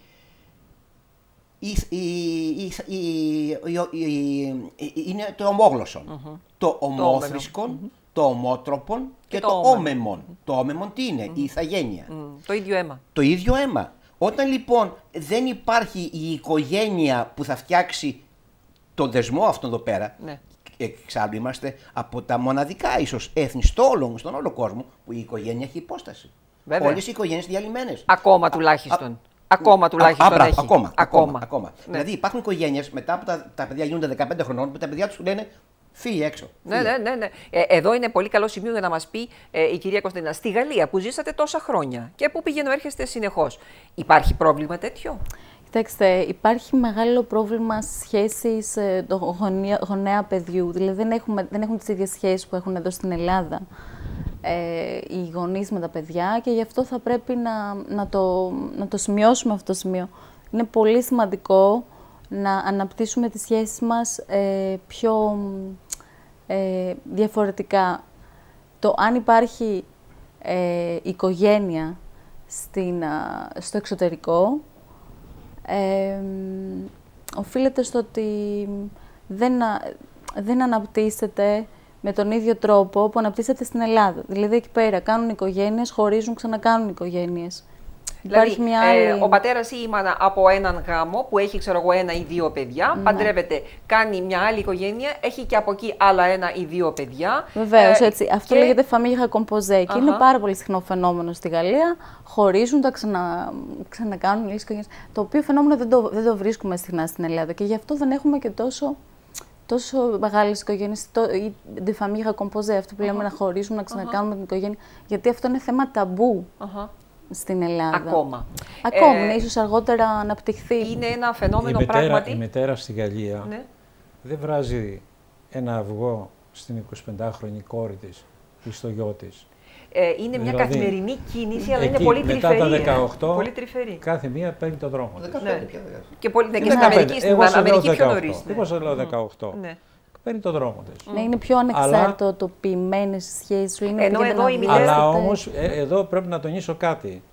Η, η, η, η, είναι το ομόγλωσσον, mm-hmm. το ομόθρησκον, mm-hmm. το ομότροπον και, και το, το όμεμον. Mm-hmm. Το όμεμον τι είναι? Mm-hmm. Η ηθαγένεια. Mm-hmm. Το ίδιο αίμα. Το ίδιο αίμα. Όταν λοιπόν δεν υπάρχει η οικογένεια που θα φτιάξει το δεσμό αυτόν εδώ πέρα, ναι. εξάλλου είμαστε από τα μοναδικά ίσως έθνη στο όλο, στον όλο κόσμο που η οικογένεια έχει υπόσταση. Βέβαια. Όλες οι οικογένειες διαλυμένες. Ακόμα τουλάχιστον. Α, Ακόμα τουλάχιστον α, α, έχει. Ακόμα. ακόμα, ακόμα. Ναι. Δηλαδή υπάρχουν οικογένειες μετά που τα, τα παιδιά γίνονται δεκαπέντε χρονών που τα παιδιά τους λένε φύγε έξω. Φύγε. Ναι, ναι, ναι. ναι. Ε, εδώ είναι πολύ καλό σημείο για να μας πει ε, η κυρία Κωνσταντίνα. Στη Γαλλία που ζήσατε τόσα χρόνια και που πηγαίνω έρχεστε συνεχώς, υπάρχει πρόβλημα τέτοιο? Κοιτάξτε, υπάρχει μεγάλο πρόβλημα σχέσεις ε, το γονέα, γονέα παιδιού. Δηλαδή δεν, έχουμε, δεν έχουν τις ίδιες σχέσεις που έχουν εδώ στην Ελλάδα ε, οι γονείς με τα παιδιά και γι' αυτό θα πρέπει να, να, το, να το σημειώσουμε αυτό το σημείο. Είναι πολύ σημαντικό να αναπτύσσουμε τις σχέσεις μας ε, πιο ε, διαφορετικά. Το αν υπάρχει ε, οικογένεια στην, α, στο εξωτερικό ε, οφείλεται στο ότι δεν, δεν αναπτύσσεται με τον ίδιο τρόπο που αναπτύσσεται στην Ελλάδα. Δηλαδή εκεί πέρα κάνουν οικογένειες, χωρίζουν, ξανακάνουν οικογένειες. Δηλαδή, μια άλλη... ε, ο πατέρας ή η μάνα από έναν γάμο που έχει, ξέρω εγώ, ένα ή δύο παιδιά, ναι. παντρεύεται, κάνει μια άλλη οικογένεια, έχει και από εκεί άλλα ένα ή δύο παιδιά. Βεβαίως, ε, έτσι. Αυτό και... λέγεται famille composée και είναι πάρα πολύ συχνό φαινόμενο στη Γαλλία. Χωρίζουν, τα ξανα... ξανακάνουν άλλες οικογένειες. Το οποίο φαινόμενο δεν το, δεν το βρίσκουμε συχνά στην Ελλάδα και γι' αυτό δεν έχουμε και τόσο, τόσο μεγάλες οικογένειες. Το... Η de famille composée, αυτό που λέμε να χωρίζουν, να ξανακάνουμε την οικογένεια. Γιατί αυτό είναι θέμα ταμπού. Στην Ελλάδα. Ακόμα. Ακόμα, ε, ναι, ίσως αργότερα αναπτυχθεί. Είναι ένα φαινόμενο η μετέρα, πράγματι. Η μητέρα στη Γαλλία ναι. δεν βράζει ένα αυγό στην εικοσιπεντάχρονη κόρη της ή στο γιο της. Ε, είναι δηλαδή, μια καθημερινή κίνηση, αλλά εκεί, είναι πολύ τρυφερή. Μετά τα δεκαοκτώ, πολύ τρυφερή. κάθε μία παίρνει τον δρόμο της. Ναι. Και, πολύ, ναι, και στην Αμερική, στην Αμερική πιο νωρίς. Εγώ σας λέω δεκαοκτώ. Ναι. Παίρνει τον δρόμο της. Ναι, είναι πιο ανεξαρτητοποιημένες οι σχέσεις σου. Είναι ενώ εδώ οι μητέρες... Αλλά όμως, ε, εδώ πρέπει να τονίσω κάτι.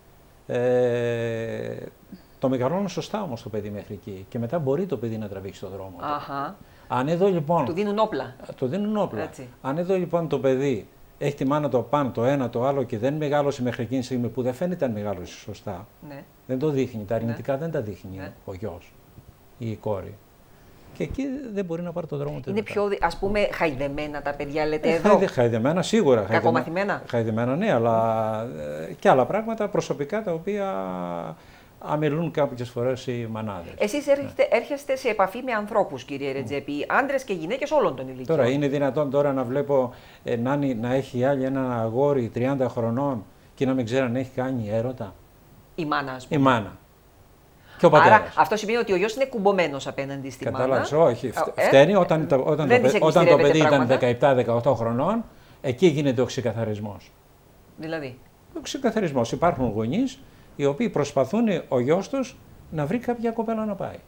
Ε, το μεγαλώνω σωστά όμως το παιδί μέχρι εκεί και μετά μπορεί το παιδί να τραβήξει τον δρόμο του. Αχα. Αν εδώ λοιπόν... Του δίνουν όπλα. Του δίνουν όπλα. Έτσι. Αν εδώ λοιπόν το παιδί έχει τη μάνα το πάνω, το ένα, το άλλο και δεν μεγάλωσε μέχρι εκείνη τη στιγμή που δεν φαίνεται αν μεγάλωσε σωστά, ναι. δεν το δείχνει, τα αρνητικά ναι. δεν τα δείχνει ναι. ο γιος ή η κόρη. Και εκεί δεν μπορεί να πάρει τον δρόμο του. Είναι μετά. Πιο, ας πούμε, χαϊδεμένα τα παιδιά, λέτε ε, εδώ. Χαϊδεμένα, σίγουρα. Κακομαθημένα. Χαϊδεμένα, ναι, αλλά ε, και άλλα πράγματα προσωπικά τα οποία αμελούν κάποιες φορές οι μανάδες. Εσείς έρχεστε, ναι. έρχεστε σε επαφή με ανθρώπους, κύριε Ρετζέπη, άντρες και γυναίκες όλων των ηλικιών. Τώρα είναι δυνατόν τώρα να βλέπω ε, να, να έχει άλλη ένα αγόρι τριάντα χρονών και να μην ξέρει αν έχει κάνει έρωτα. Η μάνα, ας πούμε. Η μάνα. Και ο πατέρας. Άρα αυτό σημαίνει ότι ο γιος είναι κουμπωμένος απέναντι στη μάνα. Κατάλαβες, όχι. Ε, φταίνει όταν, ε, όταν, το, όταν το παιδί πράγματα. ήταν δεκαεπτά δεκαοκτώ χρονών, εκεί γίνεται ο ξεκαθαρισμός. Δηλαδή. Ο ξεκαθαρισμός. Υπάρχουν γονείς οι οποίοι προσπαθούν ο γιος τους να βρει κάποια κοπέλα να πάει.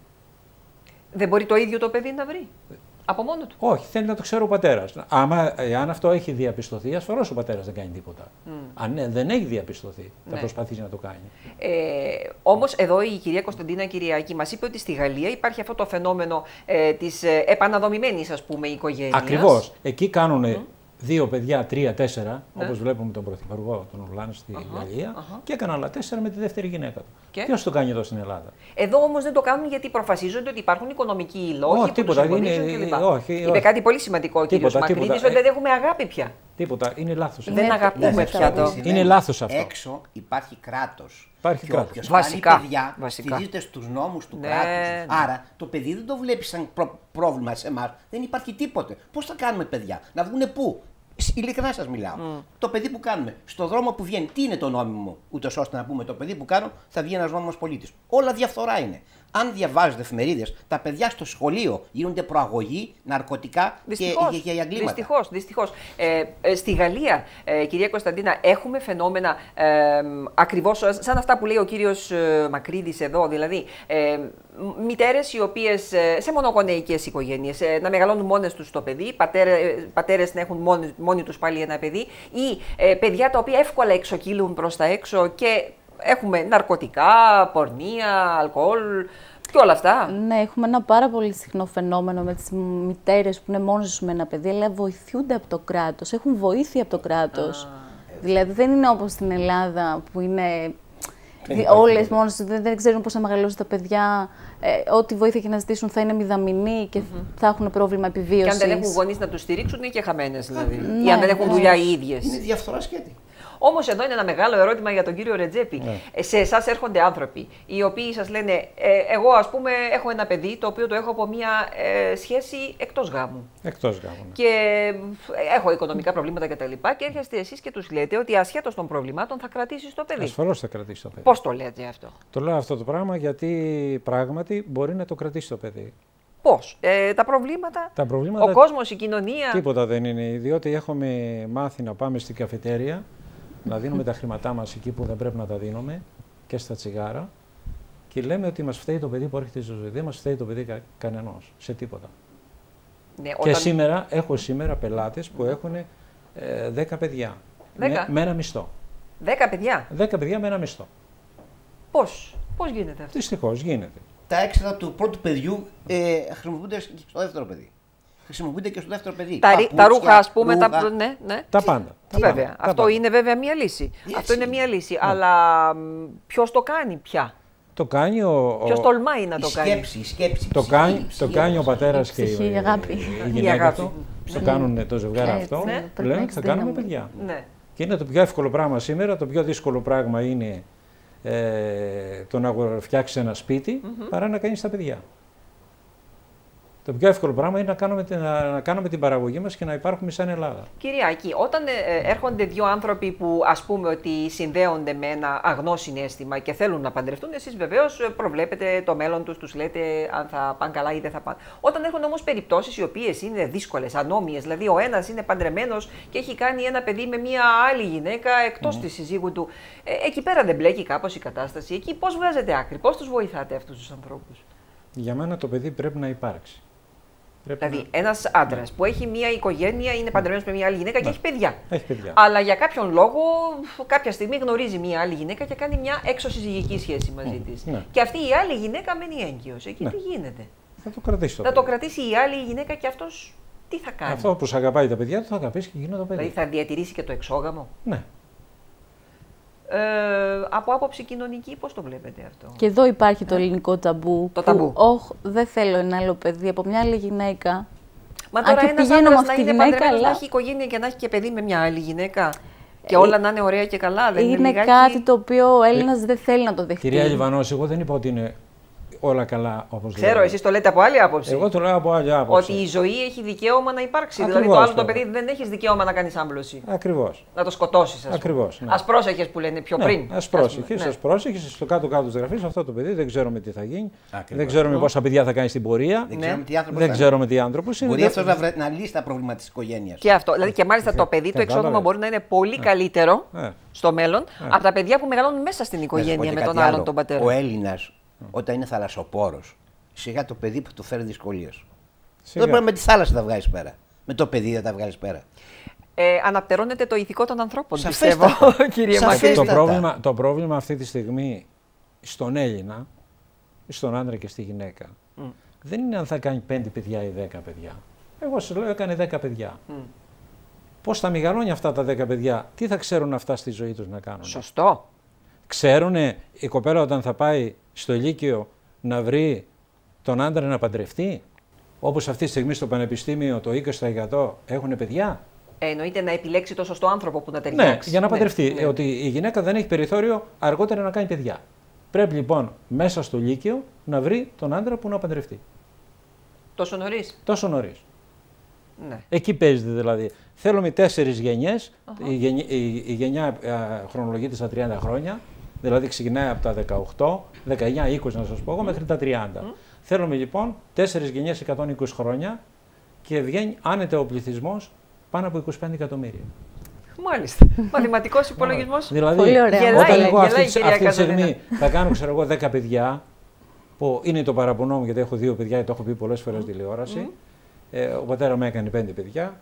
Δεν μπορεί το ίδιο το παιδί να βρει. Από μόνο του. Όχι, θέλει να το ξέρει ο πατέρας. Άμα, αν αυτό έχει διαπιστωθεί, ασφαλώς ο πατέρας δεν κάνει τίποτα. Mm. Αν ναι, δεν έχει διαπιστωθεί, θα ναι. προσπαθήσει να το κάνει. Ε, όμως, εδώ η κυρία Κωνσταντίνα Κυριάκη μας είπε ότι στη Γαλλία υπάρχει αυτό το φαινόμενο ε, της ε, επαναδομημένης, ας πούμε, οικογένειας. Ακριβώς. Εκεί κάνουν mm. δύο παιδιά, τρία, τέσσερα, ναι. όπως βλέπουμε τον Πρωθυπουργό, τον Ορλάν στη uh-huh, Γαλλία, uh-huh. και έκαναν άλλα τέσσερα με τη δεύτερη γυναίκα του. Και... Ποιος το κάνει εδώ στην Ελλάδα? Εδώ όμως δεν το κάνουν γιατί προφασίζονται ότι υπάρχουν οικονομικοί λόγοι όχι, που τίποτα, τους εμποδίζουν είναι, κλπ. Όχι, είπε όχι. κάτι πολύ σημαντικό ο κύριος Μακρύδης, ότι δεν έχουμε αγάπη πια. Τίποτα, είναι λάθος. Δεν αγαπούμε πια το. Είναι λάθος αυτό. Έξω υπάρχει κράτος. Υπάρχει και κράτος. όποιος βασικά, κάνει παιδιά βασικά. στηρίζεται στους νόμους του ναι, κράτους. ναι. Άρα το παιδί δεν το βλέπει σαν προ- πρόβλημα σε εμάς. Δεν υπάρχει τίποτε. Πώς θα κάνουμε παιδιά? Να βγουνε πού? Ειλικρινά σας μιλάω. Mm. Το παιδί που κάνουμε, στο δρόμο που βγαίνει, τι είναι το νόμιμο, ούτως ώστε να πούμε το παιδί που κάνω θα βγει ένας νόμιμος πολίτης? Όλα διαφθορά είναι. Αν διαβάζετε εφημερίδες, τα παιδιά στο σχολείο γίνονται προαγωγή, ναρκωτικά δυστυχώς, και, και, και εγκλήματα. Δυστυχώς, δυστυχώς. Ε, ε, στη Γαλλία, ε, κυρία Κωνσταντίνα, έχουμε φαινόμενα ε, ακριβώς σαν αυτά που λέει ο κύριος ε, Μακρύδης εδώ, δηλαδή ε, μητέρες οι οποίες ε, σε μονογονεϊκές οικογένειες ε, να μεγαλώνουν μόνες τους το παιδί, πατέρε, πατέρες να έχουν μόνοι, μόνοι τους πάλι ένα παιδί, ή ε, παιδιά τα οποία εύκολα εξοκύλουν προς τα έξω και έχουμε ναρκωτικά, πορνεία, αλκοόλ και όλα αυτά. Ναι, έχουμε ένα πάρα πολύ συχνό φαινόμενο με τις μητέρες που είναι μόνες τους με ένα παιδί, αλλά βοηθούνται από το κράτος, έχουν βοήθεια από το κράτος. Ah. Δηλαδή δεν είναι όπως στην Ελλάδα που είναι όλες μόνες τους, δεν, δεν ξέρουν πώς να μεγαλώσουν τα παιδιά, ε, ό,τι βοήθεια και να ζητήσουν θα είναι μηδαμινή και mm-hmm. θα έχουν πρόβλημα επιβίωσης. Και αν δεν έχουν γονείς να τους στηρίξουν είναι και χαμένες δηλαδή. Ναι, ή αν δεν έχουν ναι. δουλειά οι ίδιες. Είναι διαφθορά σκέτη. Όμως εδώ είναι ένα μεγάλο ερώτημα για τον κύριο Ρετζέπη. Ναι. Σε εσάς έρχονται άνθρωποι οι οποίοι σας λένε, ε, εγώ ας πούμε έχω ένα παιδί το οποίο το έχω από μια ε, σχέση εκτός γάμου. Εκτός γάμου. Ναι. Και έχω οικονομικά προβλήματα κτλ. Και, και έρχεστε εσείς και τους λέτε ότι ασχέτως των προβλημάτων θα κρατήσεις το παιδί. Ασφαλώς θα κρατήσει το παιδί. Πώς το λέτε αυτό? Το λέω αυτό το πράγμα γιατί πράγματι μπορεί να το κρατήσει το παιδί. Πώς? Ε, τα, προβλήματα, τα προβλήματα, ο κόσμος, η κοινωνία. Τίποτα δεν είναι. Διότι έχουμε μάθει να πάμε στην καφετέρια, να δίνουμε τα χρήματά μας εκεί που δεν πρέπει να τα δίνουμε και στα τσιγάρα και λέμε ότι μας φταίει το παιδί που έρχεται στη ζωή. Δεν μας φταίει το παιδί κα, κανενός, σε τίποτα. Ναι, και όταν... σήμερα έχω σήμερα πελάτες που έχουν ε, δέκα παιδιά δέκα. Με, με ένα μισθό. Δέκα παιδιά. Δέκα παιδιά με ένα μισθό. Πώς? Πώς γίνεται αυτό? Δυστυχώς γίνεται. Τα έξοδα του πρώτου παιδιού ε, χρησιμοποιούνται στο δεύτερο παιδί. Χρησιμοποιούνται και στο δεύτερο παιδί. Τα, Παπούτσια, τα ρούχα, ας πούμε. Ρούχα. Τα, ναι, ναι. τα πάντα. Τα βέβαια. πάντα. Αυτό τα είναι βέβαια μία λύση. Έτσι. Αυτό είναι μία λύση. Ναι. Αλλά ποιος το κάνει πια? Το κάνει ο. Ποιος τολμάει να η το σκέψη, κάνει? Η σκέψη, το, η κάνει, ψυχή, το κάνει ο πατέρας και η, η, αγάπη. η γυναίκα του. Το κάνουν το ζευγάρι Έτσι, αυτό. ναι. Λένε θα κάνουμε παιδιά. Ναι. Και είναι το πιο εύκολο πράγμα σήμερα. Το πιο δύσκολο πράγμα είναι ε, το να φτιάξει ένα σπίτι mm-hmm. παρά να κάνει τα παιδιά. Το πιο εύκολο πράγμα είναι να κάνουμε, να, να κάνουμε την παραγωγή μας και να υπάρχουμε σαν Ελλάδα. Κυριάκη, όταν ε, έρχονται δύο άνθρωποι που ας πούμε ότι συνδέονται με ένα αγνό συναίσθημα και θέλουν να παντρευτούν, εσείς βεβαίως προβλέπετε το μέλλον τους, τους λέτε αν θα πάνε καλά ή δεν θα πάνε. Όταν έρχονται όμως περιπτώσεις οι οποίες είναι δύσκολες, ανώμοιες, δηλαδή ο ένας είναι παντρεμένος και έχει κάνει ένα παιδί με μια άλλη γυναίκα εκτός mm. της συζύγου του, ε, εκεί πέρα δεν μπλέκει κάπως η κατάσταση? Εκεί πώς βγάζετε άκρη, πώς τους βοηθάτε αυτούς τους ανθρώπους? Για μένα το παιδί πρέπει να υπάρξει. Πρέπει δηλαδή, να... ένας άντρας ναι. που έχει μια οικογένεια, είναι παντρεμένος με μια άλλη γυναίκα ναι. και έχει παιδιά. έχει παιδιά. Αλλά για κάποιον λόγο, κάποια στιγμή γνωρίζει μια άλλη γυναίκα και κάνει μια εξωσυζυγική σχέση μαζί mm. της. Ναι. Και αυτή η άλλη γυναίκα μένει έγκυος. Εκεί ναι. τι γίνεται? Θα το κρατήσει το Θα παιδί. το κρατήσει η άλλη γυναίκα και αυτός τι θα κάνει? Αυτό που αγαπάει τα παιδιά του θα αγαπήσει και εκείνο το παιδί. Δηλαδή θα διατηρήσει και το εξόγαμο. Ναι. Ε, από άποψη κοινωνική, πώς το βλέπετε αυτό? Και εδώ υπάρχει το ελληνικό ταμπού. Το ταμπού. Όχι, δεν θέλω ένα άλλο παιδί από μια άλλη γυναίκα. Μα τώρα Αν ένας άντρας να είναι παντρεμένος, αλλά... να έχει οικογένεια και να έχει και παιδί με μια άλλη γυναίκα. Και όλα να είναι ωραία και καλά, δεν είναι, είναι λιγάκι... κάτι το οποίο ο Έλληνας ε, δεν θέλει να το δεχτεί. Κυρία Λιβανός, εγώ δεν είπα ότι είναι όλα καλά όπως Ξέρω, λέτε. εσείς το λέτε από άλλη άποψη. Εγώ το λέω από άλλη άποψη. Ότι η ζωή έχει δικαίωμα να υπάρξει. Ακριβώς, δηλαδή το άλλο το βέβαια. παιδί δεν έχει δικαίωμα να κάνει άμπλωση. Ακριβώς. Να το σκοτώσει. Ακριβώς. Ναι. Ας πρόσεχες που λένε πιο Ναι, πριν. ας πρόσεχες, ας πρόσεχες, στο κάτω-κάτω της γραφής αυτό το παιδί δεν ξέρουμε τι θα γίνει. Ακριβώς. Δεν ξέρουμε πόσα παιδιά θα κάνει στην πορεία. Δεν Ναι. ξέρουμε τι άνθρωπος Δεν θα ξέρουμε τι άνθρωπος είναι. Μπορεί δεν- αυτό να, βρε... να λύσει τα προβλήματα της οικογένειας. Και αυτό. Δηλαδή και μάλιστα το παιδί, το κατάλαβες. εξόδωμα μπορεί να είναι πολύ καλύτερο Ναι. στο μέλλον από τα παιδιά που μεγαλώνουν μέσα στην Να σας πω οικογένεια και με κάτι τον άλλον άλλο. τον πατέρα. Ο Έλληνας, όταν είναι θαλασσοπόρος, σιγά το παιδί που του φέρει δυσκολίες. Σιγά. Δεν πρέπει με τη θάλασσα τα βγάλεις πέρα. Με το παιδί δεν τα βγάλεις πέρα. Ε, αναπτερώνεται το ηθικό των ανθρώπων, Σαφέστατα. πιστεύω, κύριε Σαφέστατα. Μακρύ. Το Σαφέστατα. πρόβλημα, το πρόβλημα αυτή τη στιγμή στον Έλληνα, στον άντρα και στη γυναίκα, δεν είναι αν θα κάνει πέντε παιδιά ή δέκα παιδιά. Εγώ σου λέω έκανε δέκα παιδιά. Mm. Πώς θα μεγαλώνει αυτά τα δέκα παιδιά, τι θα ξέρουν αυτά στη ζωή τους να κάνουν. Σωστό. Ξέρουν η κοπέλα όταν θα πάει στο Λύκειο να βρει τον άντρα να παντρευτεί, όπως αυτή τη στιγμή στο πανεπιστήμιο το είκοσι τοις εκατό έχουν παιδιά. Ε, εννοείται να επιλέξει το σωστό άνθρωπο που να Ναι, ταιριάξει. για να παντρευτεί. Ναι, Ε, ότι η γυναίκα δεν έχει περιθώριο αργότερα να κάνει παιδιά. Πρέπει λοιπόν μέσα στο Λύκειο να βρει τον άντρα που να παντρευτεί. Τόσο νωρί. Τόσο νωρί. Ναι. Εκεί παίζεται δηλαδή. Θέλουμε τέσσερις γενιές. Η, γενι- η, η γενιά α, χρονολογείται στα τριάντα χρόνια. Δηλαδή ξεκινάει από τα δεκαοκτώ, δεκαεννιά, είκοσι να σας πω εγώ, μέχρι τα τριάντα. Mm. Θέλουμε λοιπόν τέσσερις γενιές εκατόν είκοσι χρόνια και βγαίνει άνετα ο πληθυσμός πάνω από είκοσι πέντε εκατομμύρια. Μάλιστα. Μαθηματικός υπολογισμός. Δηλαδή, Πολύ ωραία. Γελάει, όταν εγώ γελάει, αυτή, τη- κυρία αυτή τη Καζαρίνα. στιγμή θα κάνω ξέρω εγώ δέκα παιδιά, που είναι το παραπονό μου γιατί έχω δύο παιδιά και το έχω πει πολλές φορές στη τηλεόραση. Ε, ο πατέρα μου έκανε πέντε παιδιά.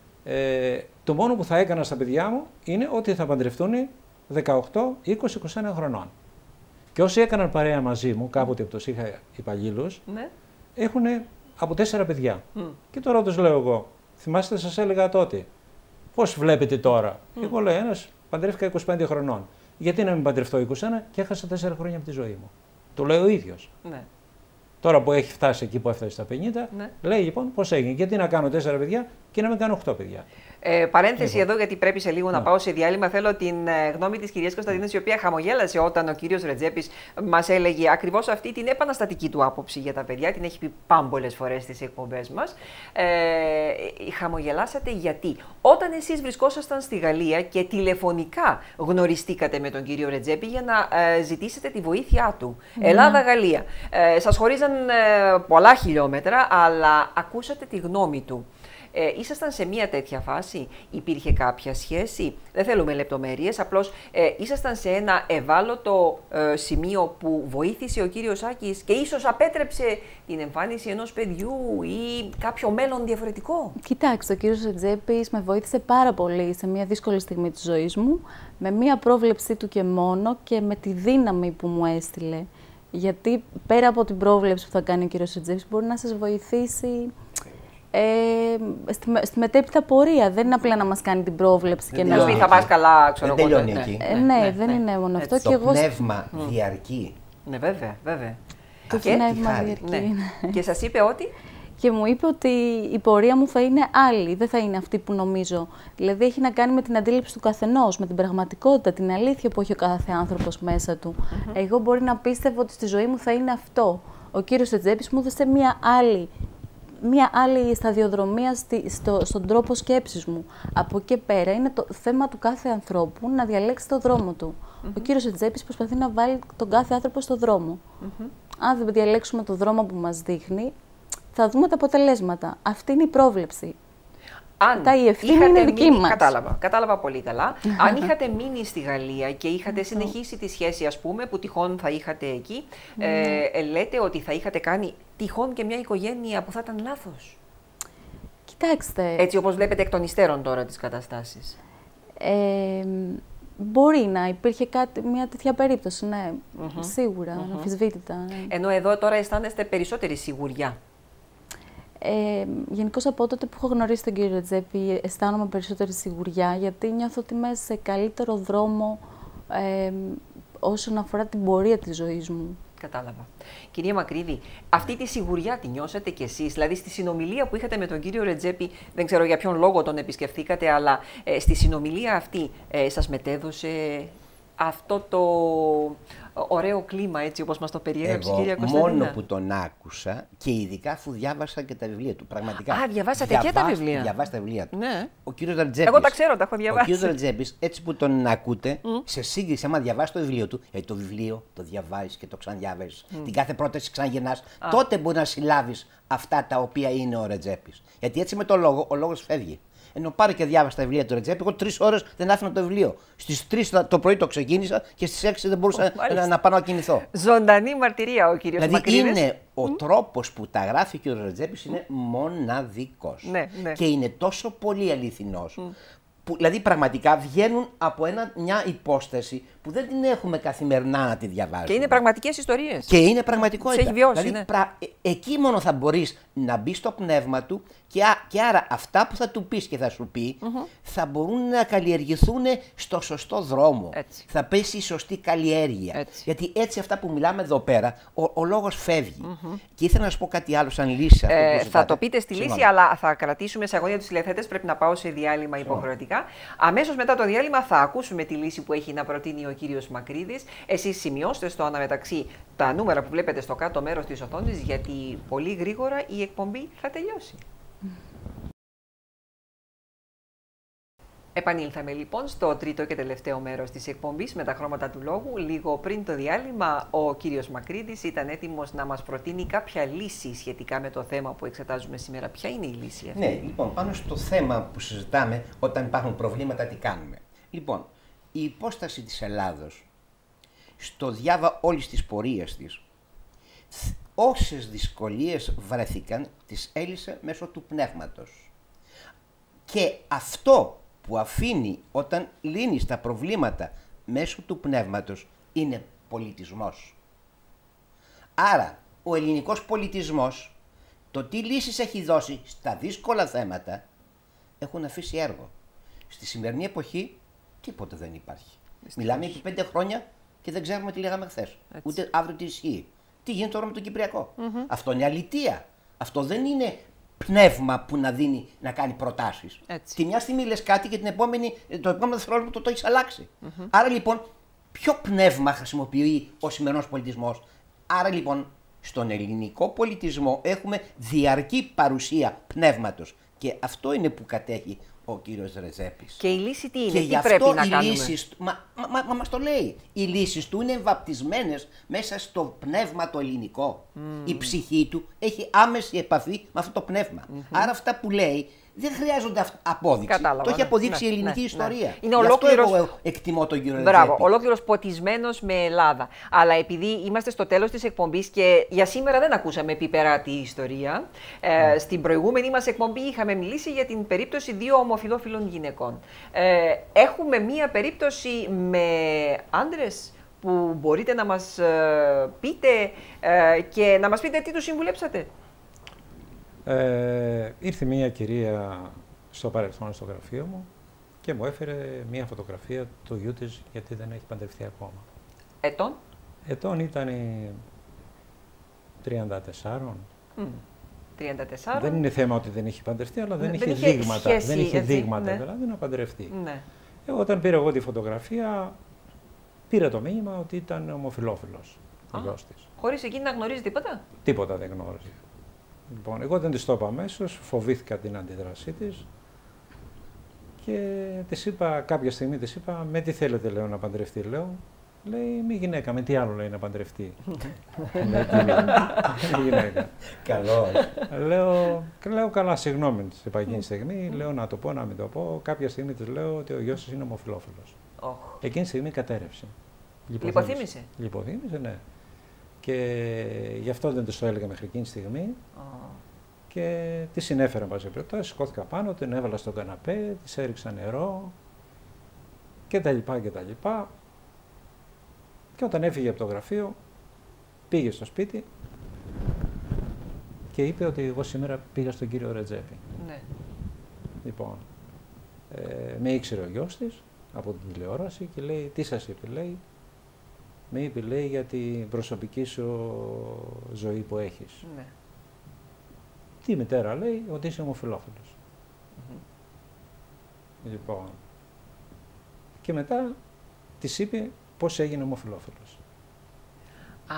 Ε, το μόνο που θα έκανα στα παιδιά μου είναι ότι θα παντρευτούν δεκαοκτώ, είκοσι, είκοσι ένα χρονών. Και όσοι έκαναν παρέα μαζί μου, κάποτε που τους είχα υπαλλήλους, Ναι. έχουν από τέσσερα παιδιά. Mm. Και τώρα τους λέω εγώ, θυμάστε σας έλεγα τότε, πώς βλέπετε τώρα. Mm. Εγώ λέω ένας, παντρεύτηκα είκοσι πέντε χρονών. Γιατί να μην παντρευτώ είκοσι ένα και έχασα τέσσερα χρόνια από τη ζωή μου. Το λέει ο ίδιος. Ναι. Τώρα που έχει φτάσει εκεί που έφτασε στα πενήντα, Ναι. λέει λοιπόν πώς έγινε. Γιατί να κάνω τέσσερα παιδιά και να μην κάνω οκτώ παιδιά. Ε, παρένθεση Λοιπόν. εδώ, γιατί πρέπει σε λίγο να Ναι. πάω σε διάλειμμα. Θέλω την ε, γνώμη της κυρίας Κωνσταντίνας, η οποία χαμογέλασε όταν ο κύριος Ρετζέπης μας έλεγε ακριβώς αυτή την επαναστατική του άποψη για τα παιδιά. Την έχει πει πάμπολες φορές στις εκπομπές μας. Ε, χαμογελάσατε γιατί όταν εσείς βρισκόσασταν στη Γαλλία και τηλεφωνικά γνωριστήκατε με τον κύριο Ρετζέπη για να ε, ζητήσετε τη βοήθειά του. Ναι. Ελλάδα-Γαλλία. Ε, σας χωρίζαν ε, πολλά χιλιόμετρα, αλλά ακούσατε τη γνώμη του. Ε, ήσασταν σε μια τέτοια φάση, υπήρχε κάποια σχέση, δεν θέλουμε λεπτομέρειες, απλώς ε, ήσασταν σε ένα ευάλωτο ε, σημείο που βοήθησε ο κύριος Άκης και ίσως απέτρεψε την εμφάνιση ενός παιδιού ή κάποιο μέλλον διαφορετικό. Κοιτάξτε, ο κύριος Ρετζέπης με βοήθησε πάρα πολύ σε μια δύσκολη στιγμή της ζωής μου, με μια πρόβλεψή του και μόνο και με τη δύναμη που μου έστειλε. Γιατί πέρα από την πρόβλεψη που θα κάνει ο κύριος Ρετζέπης, μπορεί να σας βοηθήσει ε, στη, στη μετέπειτα πορεία. Δεν είναι απλά να μας κάνει την πρόβλεψη και Δεν να... Να σου πει θα πας καλά, ξέρω Δεν εγώ. τελειώνει εκεί. Ε, ναι, δεν είναι μόνο αυτό. Το Και εγώ... πνεύμα διαρκεί. Ναι, βέβαια, βέβαια. Το Αυτή πνεύμα τη χάρη. διαρκεί, Ναι. ναι. Και σας είπε ότι. Και μου είπε ότι η πορεία μου θα είναι άλλη, δεν θα είναι αυτή που νομίζω. Δηλαδή έχει να κάνει με την αντίληψη του καθενός, με την πραγματικότητα, την αλήθεια που έχει ο κάθε άνθρωπος μέσα του. Mm-hmm. Εγώ μπορεί να πίστευα ότι στη ζωή μου θα είναι αυτό. Ο κύριος Ρετζέπης μου έδωσε μία άλλη, μία άλλη σταδιοδρομία στη, στο, στον τρόπο σκέψης μου. Από εκεί πέρα είναι το θέμα του κάθε ανθρώπου να διαλέξει το δρόμο του. Mm-hmm. Ο κύριος Ρετζέπης προσπαθεί να βάλει τον κάθε άνθρωπο στο δρόμο. Mm-hmm. Αν δεν διαλέξουμε το δρόμο που μας δείχνει, θα δούμε τα αποτελέσματα. Αυτή είναι η πρόβλεψη. Αν Τα η ευθύνη είχατε είναι δική μείνει, μας. Κατάλαβα, κατάλαβα πολύ καλά. Αν είχατε μείνει στη Γαλλία και είχατε συνεχίσει τη σχέση, ας πούμε, που τυχόν θα είχατε εκεί, ε, ε, λέτε ότι θα είχατε κάνει τυχόν και μια οικογένεια που θα ήταν λάθος. Κοιτάξτε, Έτσι όπως βλέπετε εκ των υστέρων τώρα τις καταστάσεις. ε, μπορεί να υπήρχε κάτι, μια τέτοια περίπτωση, ναι, σίγουρα, mm-hmm. αμφισβήτητα. Ναι. Ενώ εδώ τώρα αισθάνεστε περισσότερη σιγουριά. Ε, γενικώς από τότε που έχω γνωρίσει τον κύριο Ρετζέπη αισθάνομαι περισσότερη σιγουριά, γιατί νιώθω ότι είμαι σε καλύτερο δρόμο ε, όσον αφορά την πορεία της ζωής μου. Κατάλαβα. Κυρία Μακρύδη, αυτή τη σιγουριά τη νιώσατε κι εσείς? Δηλαδή, στη συνομιλία που είχατε με τον κύριο Ρετζέπη, δεν ξέρω για ποιον λόγο τον επισκεφθήκατε, αλλά ε, στη συνομιλία αυτή ε, σας μετέδωσε αυτό το ωραίο κλίμα, έτσι όπως μας το περιέγραψε η κυρία Κωνσταντίνα? Μόνο που τον άκουσα και ειδικά αφού διάβασα και τα βιβλία του. Πραγματικά. Α, διαβάσατε διαβά... και τα βιβλία. Διαβάσατε τα βιβλία του. Ναι. Ο κύριος Ρετζέπης. Εγώ τα ξέρω, τα έχω διαβάσει. Ο κύριος Ρετζέπης, έτσι που τον ακούτε, mm. σε σύγκριση, άμα διαβάσει το βιβλίο του, ε, το βιβλίο το διαβάζεις και το ξαναδιαβάζεις. Mm. Την κάθε πρόταση ξαναγυρνάς. Τότε μπορεί να συλλάβεις αυτά τα οποία είναι ο Ρετζέπης. Γιατί έτσι με το λόγο, ο λόγος φεύγει. Ενώ πάρε και διάβασα τα βιβλία του Ρετζέπη, εγώ τρεις ώρες δεν άφηνα το βιβλίο. Στις τρεις το πρωί το ξεκίνησα και στις έξι δεν μπορούσα oh, να, να πάω να κινηθώ. Ζωντανή μαρτυρία ο κύριος δηλαδή Μακρύδης. Είναι ο mm. τρόπος που τα γράφει και ο Ρετζέπης είναι μοναδικός. Ναι, ναι. Και είναι τόσο πολύ αληθινός. Mm. Που, δηλαδή πραγματικά βγαίνουν από ένα, μια υπόσταση που δεν την έχουμε καθημερινά να τη διαβάζουμε. Και είναι πραγματικές ιστορίες. Και είναι πραγματικότητα. Σε έχει βιώσει, δηλαδή, ναι. πρα... ε, εκεί μόνο θα μπορείς να μπει στο πνεύμα του και, α... και άρα αυτά που θα του πεις και θα σου πει mm-hmm. θα μπορούν να καλλιεργηθούν στο σωστό δρόμο. Έτσι. Θα πέσει η σωστή καλλιέργεια. Έτσι. Γιατί έτσι αυτά που μιλάμε εδώ πέρα, ο, ο λόγος φεύγει. Mm-hmm. Και ήθελα να σου πω κάτι άλλο σαν λύση. Ε, αυτό θα το πείτε στη λύση, αλλά θα κρατήσουμε σε αγωνία τους τηλεθέτες. Πρέπει να πάω σε διάλειμμα υποχρεωτικά. Αμέσως μετά το διάλειμμα θα ακούσουμε τη λύση που έχει να προτείνει ο κύριος Μακρύδης. Εσείς σημειώστε στο αναμεταξύ τα νούμερα που βλέπετε στο κάτω μέρος της οθόνης, γιατί πολύ γρήγορα η εκπομπή θα τελειώσει. Επανήλθαμε λοιπόν στο τρίτο και τελευταίο μέρος της εκπομπής με τα χρώματα του λόγου. Λίγο πριν το διάλειμμα, ο κύριος Μακρύδης ήταν έτοιμος να μας προτείνει κάποια λύση σχετικά με το θέμα που εξετάζουμε σήμερα. Ποια είναι η λύση αυτή? Ναι, λοιπόν, πάνω στο θέμα που συζητάμε, όταν υπάρχουν προβλήματα, τι κάνουμε. Λοιπόν, η υπόσταση της Ελλάδος, στο διάβα όλης της πορείας της, όσες δυσκολίες βρέθηκαν, τις έλυσε μέσω του πνεύματος. Και αυτό που αφήνει όταν λύνεις τα προβλήματα μέσω του πνεύματος είναι πολιτισμός. Άρα, ο ελληνικός πολιτισμός, το τι λύσεις έχει δώσει στα δύσκολα θέματα, έχουν αφήσει έργο. Στη σημερινή εποχή, τίποτα δεν υπάρχει. Εστί. Μιλάμε επί πέντε χρόνια και δεν ξέρουμε τι λέγαμε χθες. Ούτε αύριο τι ισχύει. Τι γίνεται τώρα με τον Κυπριακό? Mm-hmm. Αυτό είναι αλητεία. Αυτό δεν είναι πνεύμα που να δίνει να κάνει προτάσεις. Τη μια στιγμή λες κάτι και την επόμενη, το επόμενο δευτερόλεπτο το, το έχεις αλλάξει. Mm-hmm. Άρα λοιπόν, ποιο πνεύμα χρησιμοποιεί ο σημερινός πολιτισμός? Άρα λοιπόν, στον ελληνικό πολιτισμό έχουμε διαρκή παρουσία πνεύματος. Και αυτό είναι που κατέχει ο κύριος Ρετζέπης. Και η λύση τι είναι, και τι γι' πρέπει αυτό να οι κάνουμε? Λύσεις, μα, μα, μα, μα μας το λέει. Οι λύσεις του είναι εμβαπτισμένες μέσα στο πνεύμα το ελληνικό. Mm. Η ψυχή του έχει άμεση επαφή με αυτό το πνεύμα. Mm-hmm. Άρα αυτά που λέει δεν χρειάζονται απόδειξη. Κατάλαβα, το έχει αποδείξει ναι, η ελληνική ναι, ιστορία. Ναι. Είναι ολόκληρος... εγώ εκτιμώ τον κύριο Ρετζέπη. Μπράβο, ολόκληρος ποτισμένος με Ελλάδα. Αλλά επειδή είμαστε στο τέλος της εκπομπής και για σήμερα δεν ακούσαμε επίπερατη ιστορία, ε, mm. στην προηγούμενη μας εκπομπή είχαμε μιλήσει για την περίπτωση δύο ομοφυλόφιλων γυναικών. Ε, έχουμε μία περίπτωση με άντρες που μπορείτε να μας ε, πείτε ε, και να μας πείτε τι τους συμβουλέψατε. Ε, ήρθε μια κυρία στο παρελθόν στο γραφείο μου και μου έφερε μια φωτογραφία του γιού της, γιατί δεν έχει παντρευτεί ακόμα. Ετών? Ετών ήταν τριάντα τέσσερα. Mm. τριάντα τέσσερα. Δεν είναι θέμα ότι δεν έχει παντρευτεί, αλλά δεν, δεν είχε δείγματα. Σχέση, δεν είχε έτσι, δείγματα ναι. δηλαδή να παντρευτεί. Ναι. Ε, όταν πήρα εγώ τη φωτογραφία, πήρα το μήνυμα ότι ήταν ομοφυλόφιλος ο γιος της. Χωρίς εκείνη να γνωρίζει τίποτα? Τίποτα δεν γνώριζε. Λοιπόν, εγώ δεν της το είπα αμέσως, φοβήθηκα την αντίδρασή της και της είπα, κάποια στιγμή της είπα, με τι θέλετε λέω να παντρευτεί, λέω. Λέει, μη γυναίκα, με τι άλλο λέει να παντρευτεί. Μη γυναίκα. Καλό. Λέω, λέω, καλά, συγγνώμη, της είπα εκείνη τη στιγμή, λέω να το πω, να μην το πω. Κάποια στιγμή της λέω ότι ο γιος της είναι ομοφυλόφιλος. Oh. Εκείνη τη στιγμή κατέρευσε. Λιποθύμησε. Λιποθύμησε, ναι. Και γι' αυτό δεν της το έλεγα μέχρι εκείνη τη στιγμή. Oh. Και τη συνέφερα μαζί περιπτώσει, σηκώθηκα πάνω, την έβαλα στον καναπέ, της έριξα νερό και τα λοιπά και τα λοιπά. Και όταν έφυγε από το γραφείο, πήγε στο σπίτι και είπε ότι εγώ σήμερα πήγα στον κύριο Ρετζέπη. Ναι. Λοιπόν, ε, με ήξερε ο γιος της από την τηλεόραση και λέει, τι σας είπε, λέει, με είπε, λέει, για την προσωπική σου ζωή που έχεις. Ναι. Τι μητέρα, λέει, ότι είσαι ομοφυλόφιλος. Mm-hmm. Λοιπόν, και μετά της είπε πώς έγινε ομοφυλόφιλος. Α,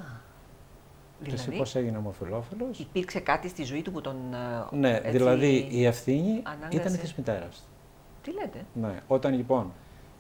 Δηλαδή, δηλαδή πώς έγινε ομοφυλόφιλος. υπήρξε κάτι στη ζωή του που τον... Ναι, έτσι, δηλαδή η ευθύνη ανάγκασε. ήταν της μητέρας. Τι λέτε. Ναι, όταν λοιπόν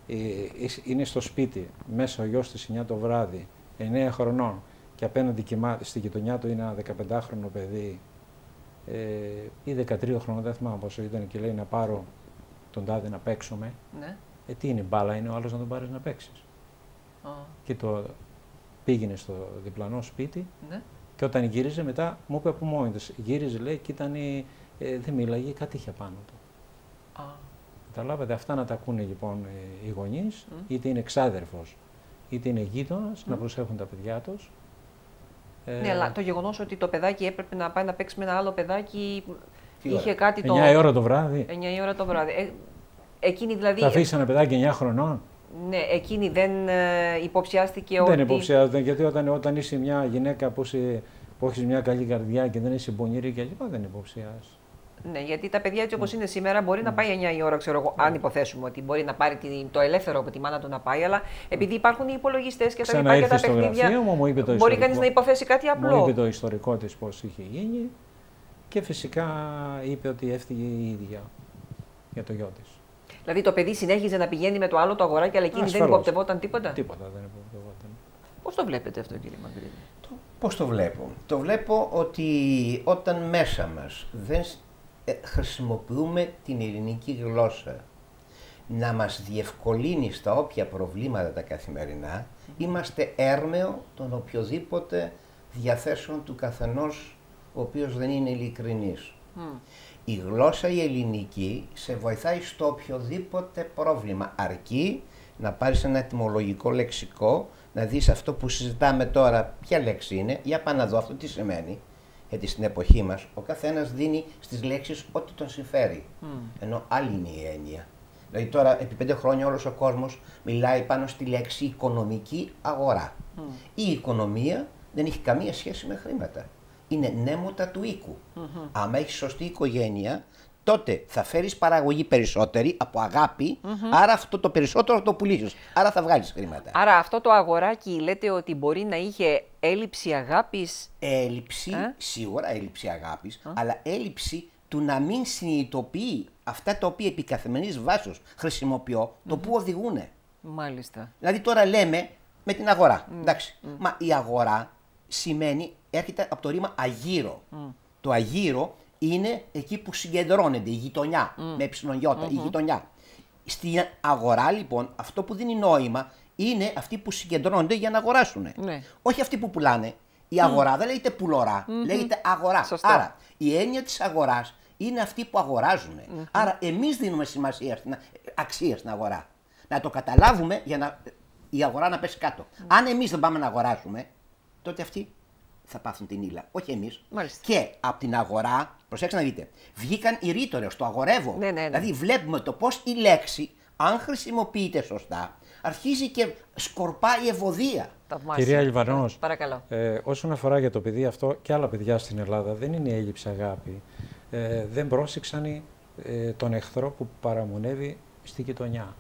είναι στο σπίτι, μέσα ο γιος της εννιά το βράδυ, εννέα χρονών, και απέναντι κοιμάται, στη γειτονιά του είναι ένα δεκαπεντάχρονο παιδί, ε, ή δεκατρία χρονών, δεν θυμάμαι πόσο ήταν, και λέει να πάρω τον τάδε να παίξουμε. Ναι. Ε, τι είναι, μπάλα είναι ο άλλος να τον πάρεις να παίξεις. Α, Και το πήγαινε στο διπλανό σπίτι, ναι. και όταν γύριζε μετά μου είπε από μόνη της, γύριζε, λέει, και ήταν, ε, δεν μίλαγε, κάτι είχε πάνω του. Α, Καταλάβατε, αυτά να τα ακούνε λοιπόν οι γονείς, Mm. είτε είναι εξάδερφος, είτε είναι γείτονας, Mm. να προσέχουν τα παιδιά τους. ναι, αλλά το γεγονός ότι το παιδάκι έπρεπε να πάει να παίξει με ένα άλλο παιδάκι, Τι είχε ώρα? κάτι το... εννιά η ώρα το βράδυ. εννιά η ώρα το βράδυ. Ε, εκείνη δηλαδή... Θα αφήσει ένα παιδάκι εννιά χρονών. Ναι, εκείνη δεν ε, υποψιάστηκε ότι... Δεν υποψιάζεται, γιατί όταν, όταν είσαι μια γυναίκα που, είσαι, που έχεις μια καλή καρδιά και δεν είσαι πονηρή κλπ. Δεν υποψιάζεις. Ναι, γιατί τα παιδιά έτσι όπως είναι σήμερα μπορεί να πάει εννιά η ώρα, ξέρω εγώ, αν υποθέσουμε ότι μπορεί να πάρει το ελεύθερο από τη μάνα του να πάει, αλλά επειδή υπάρχουν οι υπολογιστές και τα λοιπά και τα Ξαναήρθε στο παιχνίδια, γραφείο μου, μου είπε το μπορεί ιστορικό. κανείς να υποθέσει κάτι απλό. Μου είπε το ιστορικό της πώς είχε γίνει και φυσικά είπε ότι έφυγε η ίδια για το γιο της. Δηλαδή το παιδί συνέχιζε να πηγαίνει με το άλλο το αγοράκι, αλλά εκείνη δεν Ασφαλώς. υποπτευόταν τίποτα. Τίποτα δεν υποπτευόταν. Πώς το βλέπετε αυτό, κύριε Μαγκρίνη? Πώς το βλέπω. Το βλέπω ότι όταν μέσα μας δεν ε, χρησιμοποιούμε την ελληνική γλώσσα να μας διευκολύνει στα όποια προβλήματα τα καθημερινά, είμαστε έρμεο των οποιοδήποτε διαθέσεων του καθενός ο οποίος δεν είναι ειλικρινής. Mm. Η γλώσσα η ελληνική σε βοηθάει στο οποιοδήποτε πρόβλημα, αρκεί να πάρεις ένα ετυμολογικό λεξικό, να δεις αυτό που συζητάμε τώρα, ποια λέξη είναι, για πάμε να δω αυτό τι σημαίνει. Γιατί στην εποχή μας ο καθένας δίνει στις λέξεις ό,τι τον συμφέρει, Mm. ενώ άλλη είναι η έννοια. Δηλαδή τώρα επί πέντε χρόνια όλος ο κόσμος μιλάει πάνω στη λέξη οικονομική αγορά. Mm. Η οικονομία δεν έχει καμία σχέση με χρήματα. Είναι νέμωτα του οίκου. Mm-hmm. Άμα έχεις σωστή οικογένεια, τότε θα φέρεις παραγωγή περισσότερη από αγάπη, Mm-hmm. άρα αυτό το περισσότερο θα το πουλήσεις. Άρα θα βγάλεις χρήματα. Άρα αυτό το αγοράκι λέτε ότι μπορεί να είχε έλλειψη αγάπης. Έλλειψη, Ε? σίγουρα έλλειψη αγάπης, αλλά έλλειψη του να μην συνειδητοποιεί αυτά τα οποία επί καθημερινής βάσης χρησιμοποιώ, το που οδηγούνε. Μάλιστα. Δηλαδή τώρα λέμε με την αγορά. Εντάξει. Μα η αγορά σημαίνει, έρχεται από το ρήμα αγύρο. Το αγύρο είναι εκεί που συγκεντρώνεται η γειτονιά, με εψιλονιώτα, η γειτονιά. Στην αγορά λοιπόν αυτό που δίνει νόημα είναι αυτοί που συγκεντρώνονται για να αγοράσουν. Ναι. Όχι αυτοί που πουλάνε. Η αγορά δεν λέγεται πουλωρά, λέγεται αγορά. Σωστό. Άρα η έννοια της αγοράς είναι αυτοί που αγοράζουν. Άρα εμείς δίνουμε σημασία, στην, αξία στην αγορά. Να το καταλάβουμε για να η αγορά να πέσει κάτω. Αν εμείς δεν πάμε να αγοράσουμε, τότε αυτοί θα πάθουν την ύλα. Όχι εμείς. Μάλιστα. Και από την αγορά, προσέξτε να δείτε, βγήκαν οι ρήτορες, το αγορεύω. Ναι, ναι, ναι. Δηλαδή βλέπουμε το πώς η λέξη, αν χρησιμοποιείται σωστά, αρχίζει και σκορπάει ευωδία. Θαυμάσια. Κυρία Λιβανός, Παρακαλώ. ε, όσον αφορά για το παιδί αυτό και άλλα παιδιά στην Ελλάδα, δεν είναι έλλειψη αγάπη. Ε, δεν πρόσεξαν ε, τον εχθρό που παραμονεύει στη γειτονιά.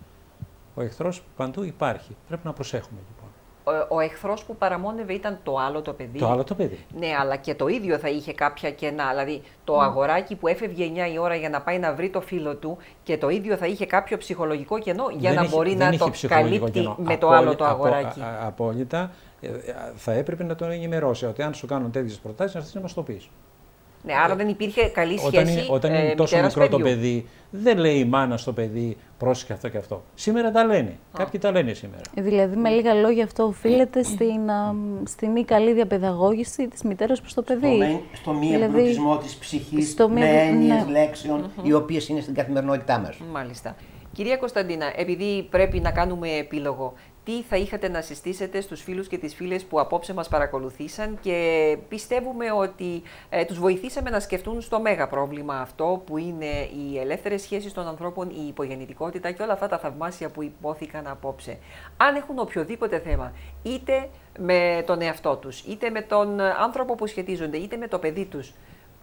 Ο εχθρός παντού υπάρχει. Πρέπει να προσέχουμε λοιπόν. Ο, ο εχθρός που παραμόνευε ήταν το άλλο το παιδί. Το άλλο το παιδί. Ναι, αλλά και το ίδιο θα είχε κάποια κενά. Δηλαδή το αγοράκι που έφευγε εννιά η ώρα για να πάει να βρει το φίλο του και το ίδιο θα είχε κάποιο ψυχολογικό κενό για Δεν να έχει- μπορεί δεν να είχε το ψυχολογικό καλύπτει κενό. με το Απόλυ- άλλο το απο- αγοράκι. α- α- απόλυτα. Ε, ε, θα έπρεπε να τον ενημερώσει ότι αν σου κάνουν τέτοιες προτάσεις, να έρθεις να μας το πεις. Ναι, άρα δεν υπήρχε καλή σχέση. Όταν είναι, όταν είναι ε, τόσο μητέρας μικρό το παιδιού. παιδί, δεν λέει η μάνα στο παιδί πρόσεχε αυτό και αυτό. Σήμερα τα λένε. Κάποιοι τα λένε σήμερα. Δηλαδή, με λίγα λόγια, αυτό οφείλεται στην, α, στη μη καλή διαπαιδαγώγηση της μητέρας προς το παιδί. Στο, μη- στο μη Δηλαδή, εμπλουτισμό της ψυχής στο μη- με έννοιες ναι. λέξεων, οι οποίες είναι στην καθημερινότητά μας. Μάλιστα. Κυρία Κωνσταντίνα, επειδή πρέπει να κάνουμε επίλογο, τι θα είχατε να συστήσετε στους φίλους και τις φίλες που απόψε μας παρακολουθήσαν και πιστεύουμε ότι ε, τους βοηθήσαμε να σκεφτούν στο μέγα πρόβλημα αυτό που είναι οι ελεύθερες σχέσεις των ανθρώπων, η υπογεννητικότητα και όλα αυτά τα θαυμάσια που υπόθηκαν απόψε. Αν έχουν οποιοδήποτε θέμα, είτε με τον εαυτό τους, είτε με τον άνθρωπο που σχετίζονται, είτε με το παιδί τους,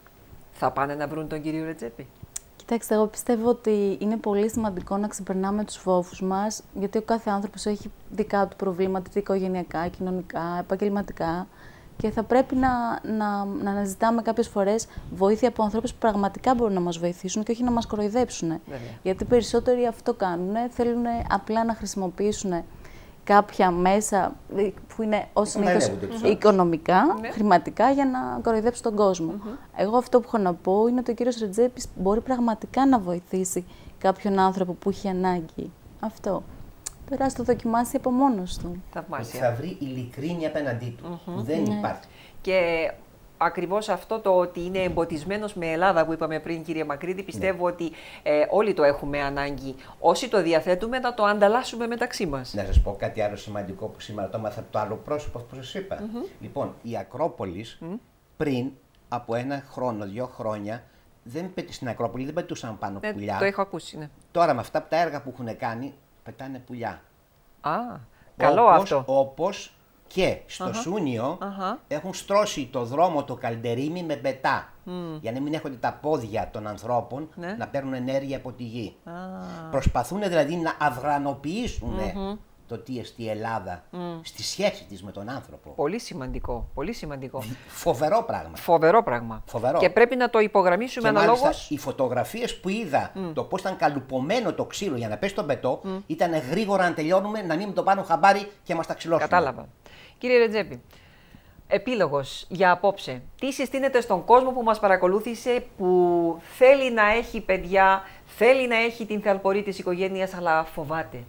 θα πάνε να βρουν τον κύριο Ρετζέπη? Κοιτάξτε, εγώ πιστεύω ότι είναι πολύ σημαντικό να ξεπερνάμε τους φόβους μας, γιατί ο κάθε άνθρωπος έχει δικά του προβλήματα, είτε οικογενειακά, κοινωνικά, επαγγελματικά, και θα πρέπει να, να, να αναζητάμε κάποιες φορές βοήθεια από ανθρώπους που πραγματικά μπορούν να μας βοηθήσουν και όχι να μας κοροϊδέψουν. Βέβαια. Γιατί περισσότεροι αυτό κάνουν, θέλουν απλά να χρησιμοποιήσουν κάποια μέσα που είναι ως συνήθως οικονομικά, ναι, χρηματικά, για να κοροϊδέψουν τον κόσμο. Mm-hmm. Εγώ αυτό που έχω να πω είναι ότι ο κύριος Ρετζέπης μπορεί πραγματικά να βοηθήσει κάποιον άνθρωπο που έχει ανάγκη. Αυτό. Τώρα ας το δοκιμάσει από μόνος του. Θαυμάσια. Θα βρει ειλικρίνεια απέναντί του, mm-hmm, που δεν, ναι, υπάρχει. Και ακριβώς αυτό το ότι είναι εμποτισμένος με Ελλάδα που είπαμε πριν, κύριε Μακρύτη, πιστεύω, ναι, ότι ε, όλοι το έχουμε ανάγκη. Όσοι το διαθέτουμε, να το ανταλλάσσουμε μεταξύ μας. Να σας πω κάτι άλλο σημαντικό που σήμερα το έμαθα από το άλλο πρόσωπο που σας είπα. Mm-hmm. Λοιπόν, η Ακρόπολης mm-hmm. πριν από ένα χρόνο, δύο χρόνια, δεν πετ... στην Ακρόπολη δεν πετούσαν πάνω ε, πουλιά. Το έχω ακούσει, ναι. Τώρα με αυτά τα έργα που έχουν κάνει, πετάνε πουλιά. Α, καλό όπως, αυτό. Όπως και στο uh-huh. Σούνιο uh-huh. έχουν στρώσει το δρόμο το Καλντερίμι με μπετά. Mm. Για να μην έχονται τα πόδια των ανθρώπων, ναι, να παίρνουν ενέργεια από τη γη. Ah. Προσπαθούν δηλαδή να αυγρανοποιήσουν mm-hmm. το τι εστί η Ελλάδα mm. στη σχέση της με τον άνθρωπο. Πολύ σημαντικό, πολύ σημαντικό. Φοβερό πράγμα. Φοβερό πράγμα. Φοβερό. Και πρέπει να το υπογραμμίσουμε αναλόγως. Μάλιστα, οι φωτογραφίες που είδα, mm. το πώς ήταν καλουπωμένο το ξύλο για να πέσει τον πετό, mm. ήταν γρήγορα να τελειώνουμε, να μην το πάρουν χαμπάρι και μας τα ξυλώσουν. Κατάλαβα. Κύριε Ρετζέπη, επίλογος για απόψε. Τι συστήνεται στον κόσμο που μας παρακολούθησε, που θέλει να έχει παιδιά, θέλει να έχει την θαλπορή της οικογένειας, αλλά φοβάται?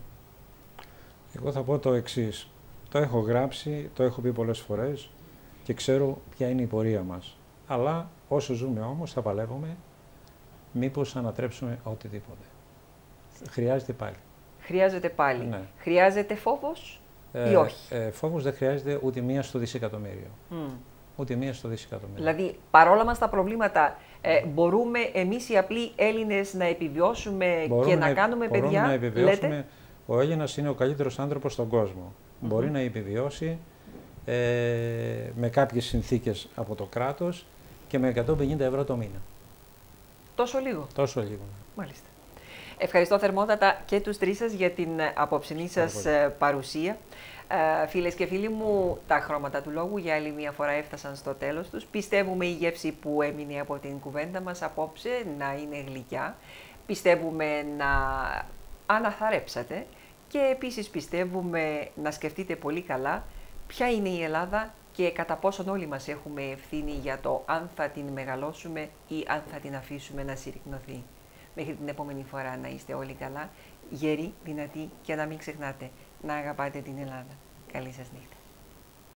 Εγώ θα πω το εξής. Το έχω γράψει, το έχω πει πολλές φορές και ξέρω ποια είναι η πορεία μας. Αλλά όσο ζούμε όμως θα παλεύουμε, μήπως ανατρέψουμε οτιδήποτε. Χρειάζεται πάλι. Χρειάζεται πάλι. Ναι. Χρειάζεται φόβος ε, ή όχι? Ε, φόβος δεν χρειάζεται ούτε μία στο δισεκατομμύριο. Mm. Ούτε μία στο δισεκατομμύριο. Δηλαδή, παρόλα μας τα προβλήματα, ε, μπορούμε εμείς οι απλοί Έλληνες να επιβιώσουμε μπορούμε και να, να κάνουμε μπορούμε παιδιά, να επιβιώσουμε. Λέτε? Ο Έλληνας είναι ο καλύτερος άνθρωπος στον κόσμο. Mm-hmm. Μπορεί να επιβιώσει ε, με κάποιες συνθήκες από το κράτος και με εκατόν πενήντα ευρώ το μήνα. Τόσο λίγο? Τόσο λίγο. Μάλιστα. Ευχαριστώ θερμότατα και τους τρεις σας για την απόψινή σας παρουσία. Ε, φίλες και φίλοι μου, τα χρώματα του λόγου για άλλη μία φορά έφτασαν στο τέλος τους. Πιστεύουμε η γεύση που έμεινε από την κουβέντα μας απόψε να είναι γλυκιά. Πιστεύουμε να αναθαρέψατε και επίσης πιστεύουμε να σκεφτείτε πολύ καλά ποια είναι η Ελλάδα και κατά πόσον όλοι μας έχουμε ευθύνη για το αν θα την μεγαλώσουμε ή αν θα την αφήσουμε να συρρυκνωθεί. Μέχρι την επόμενη φορά να είστε όλοι καλά, γεροί, δυνατοί και να μην ξεχνάτε να αγαπάτε την Ελλάδα. Καλή σας νύχτα.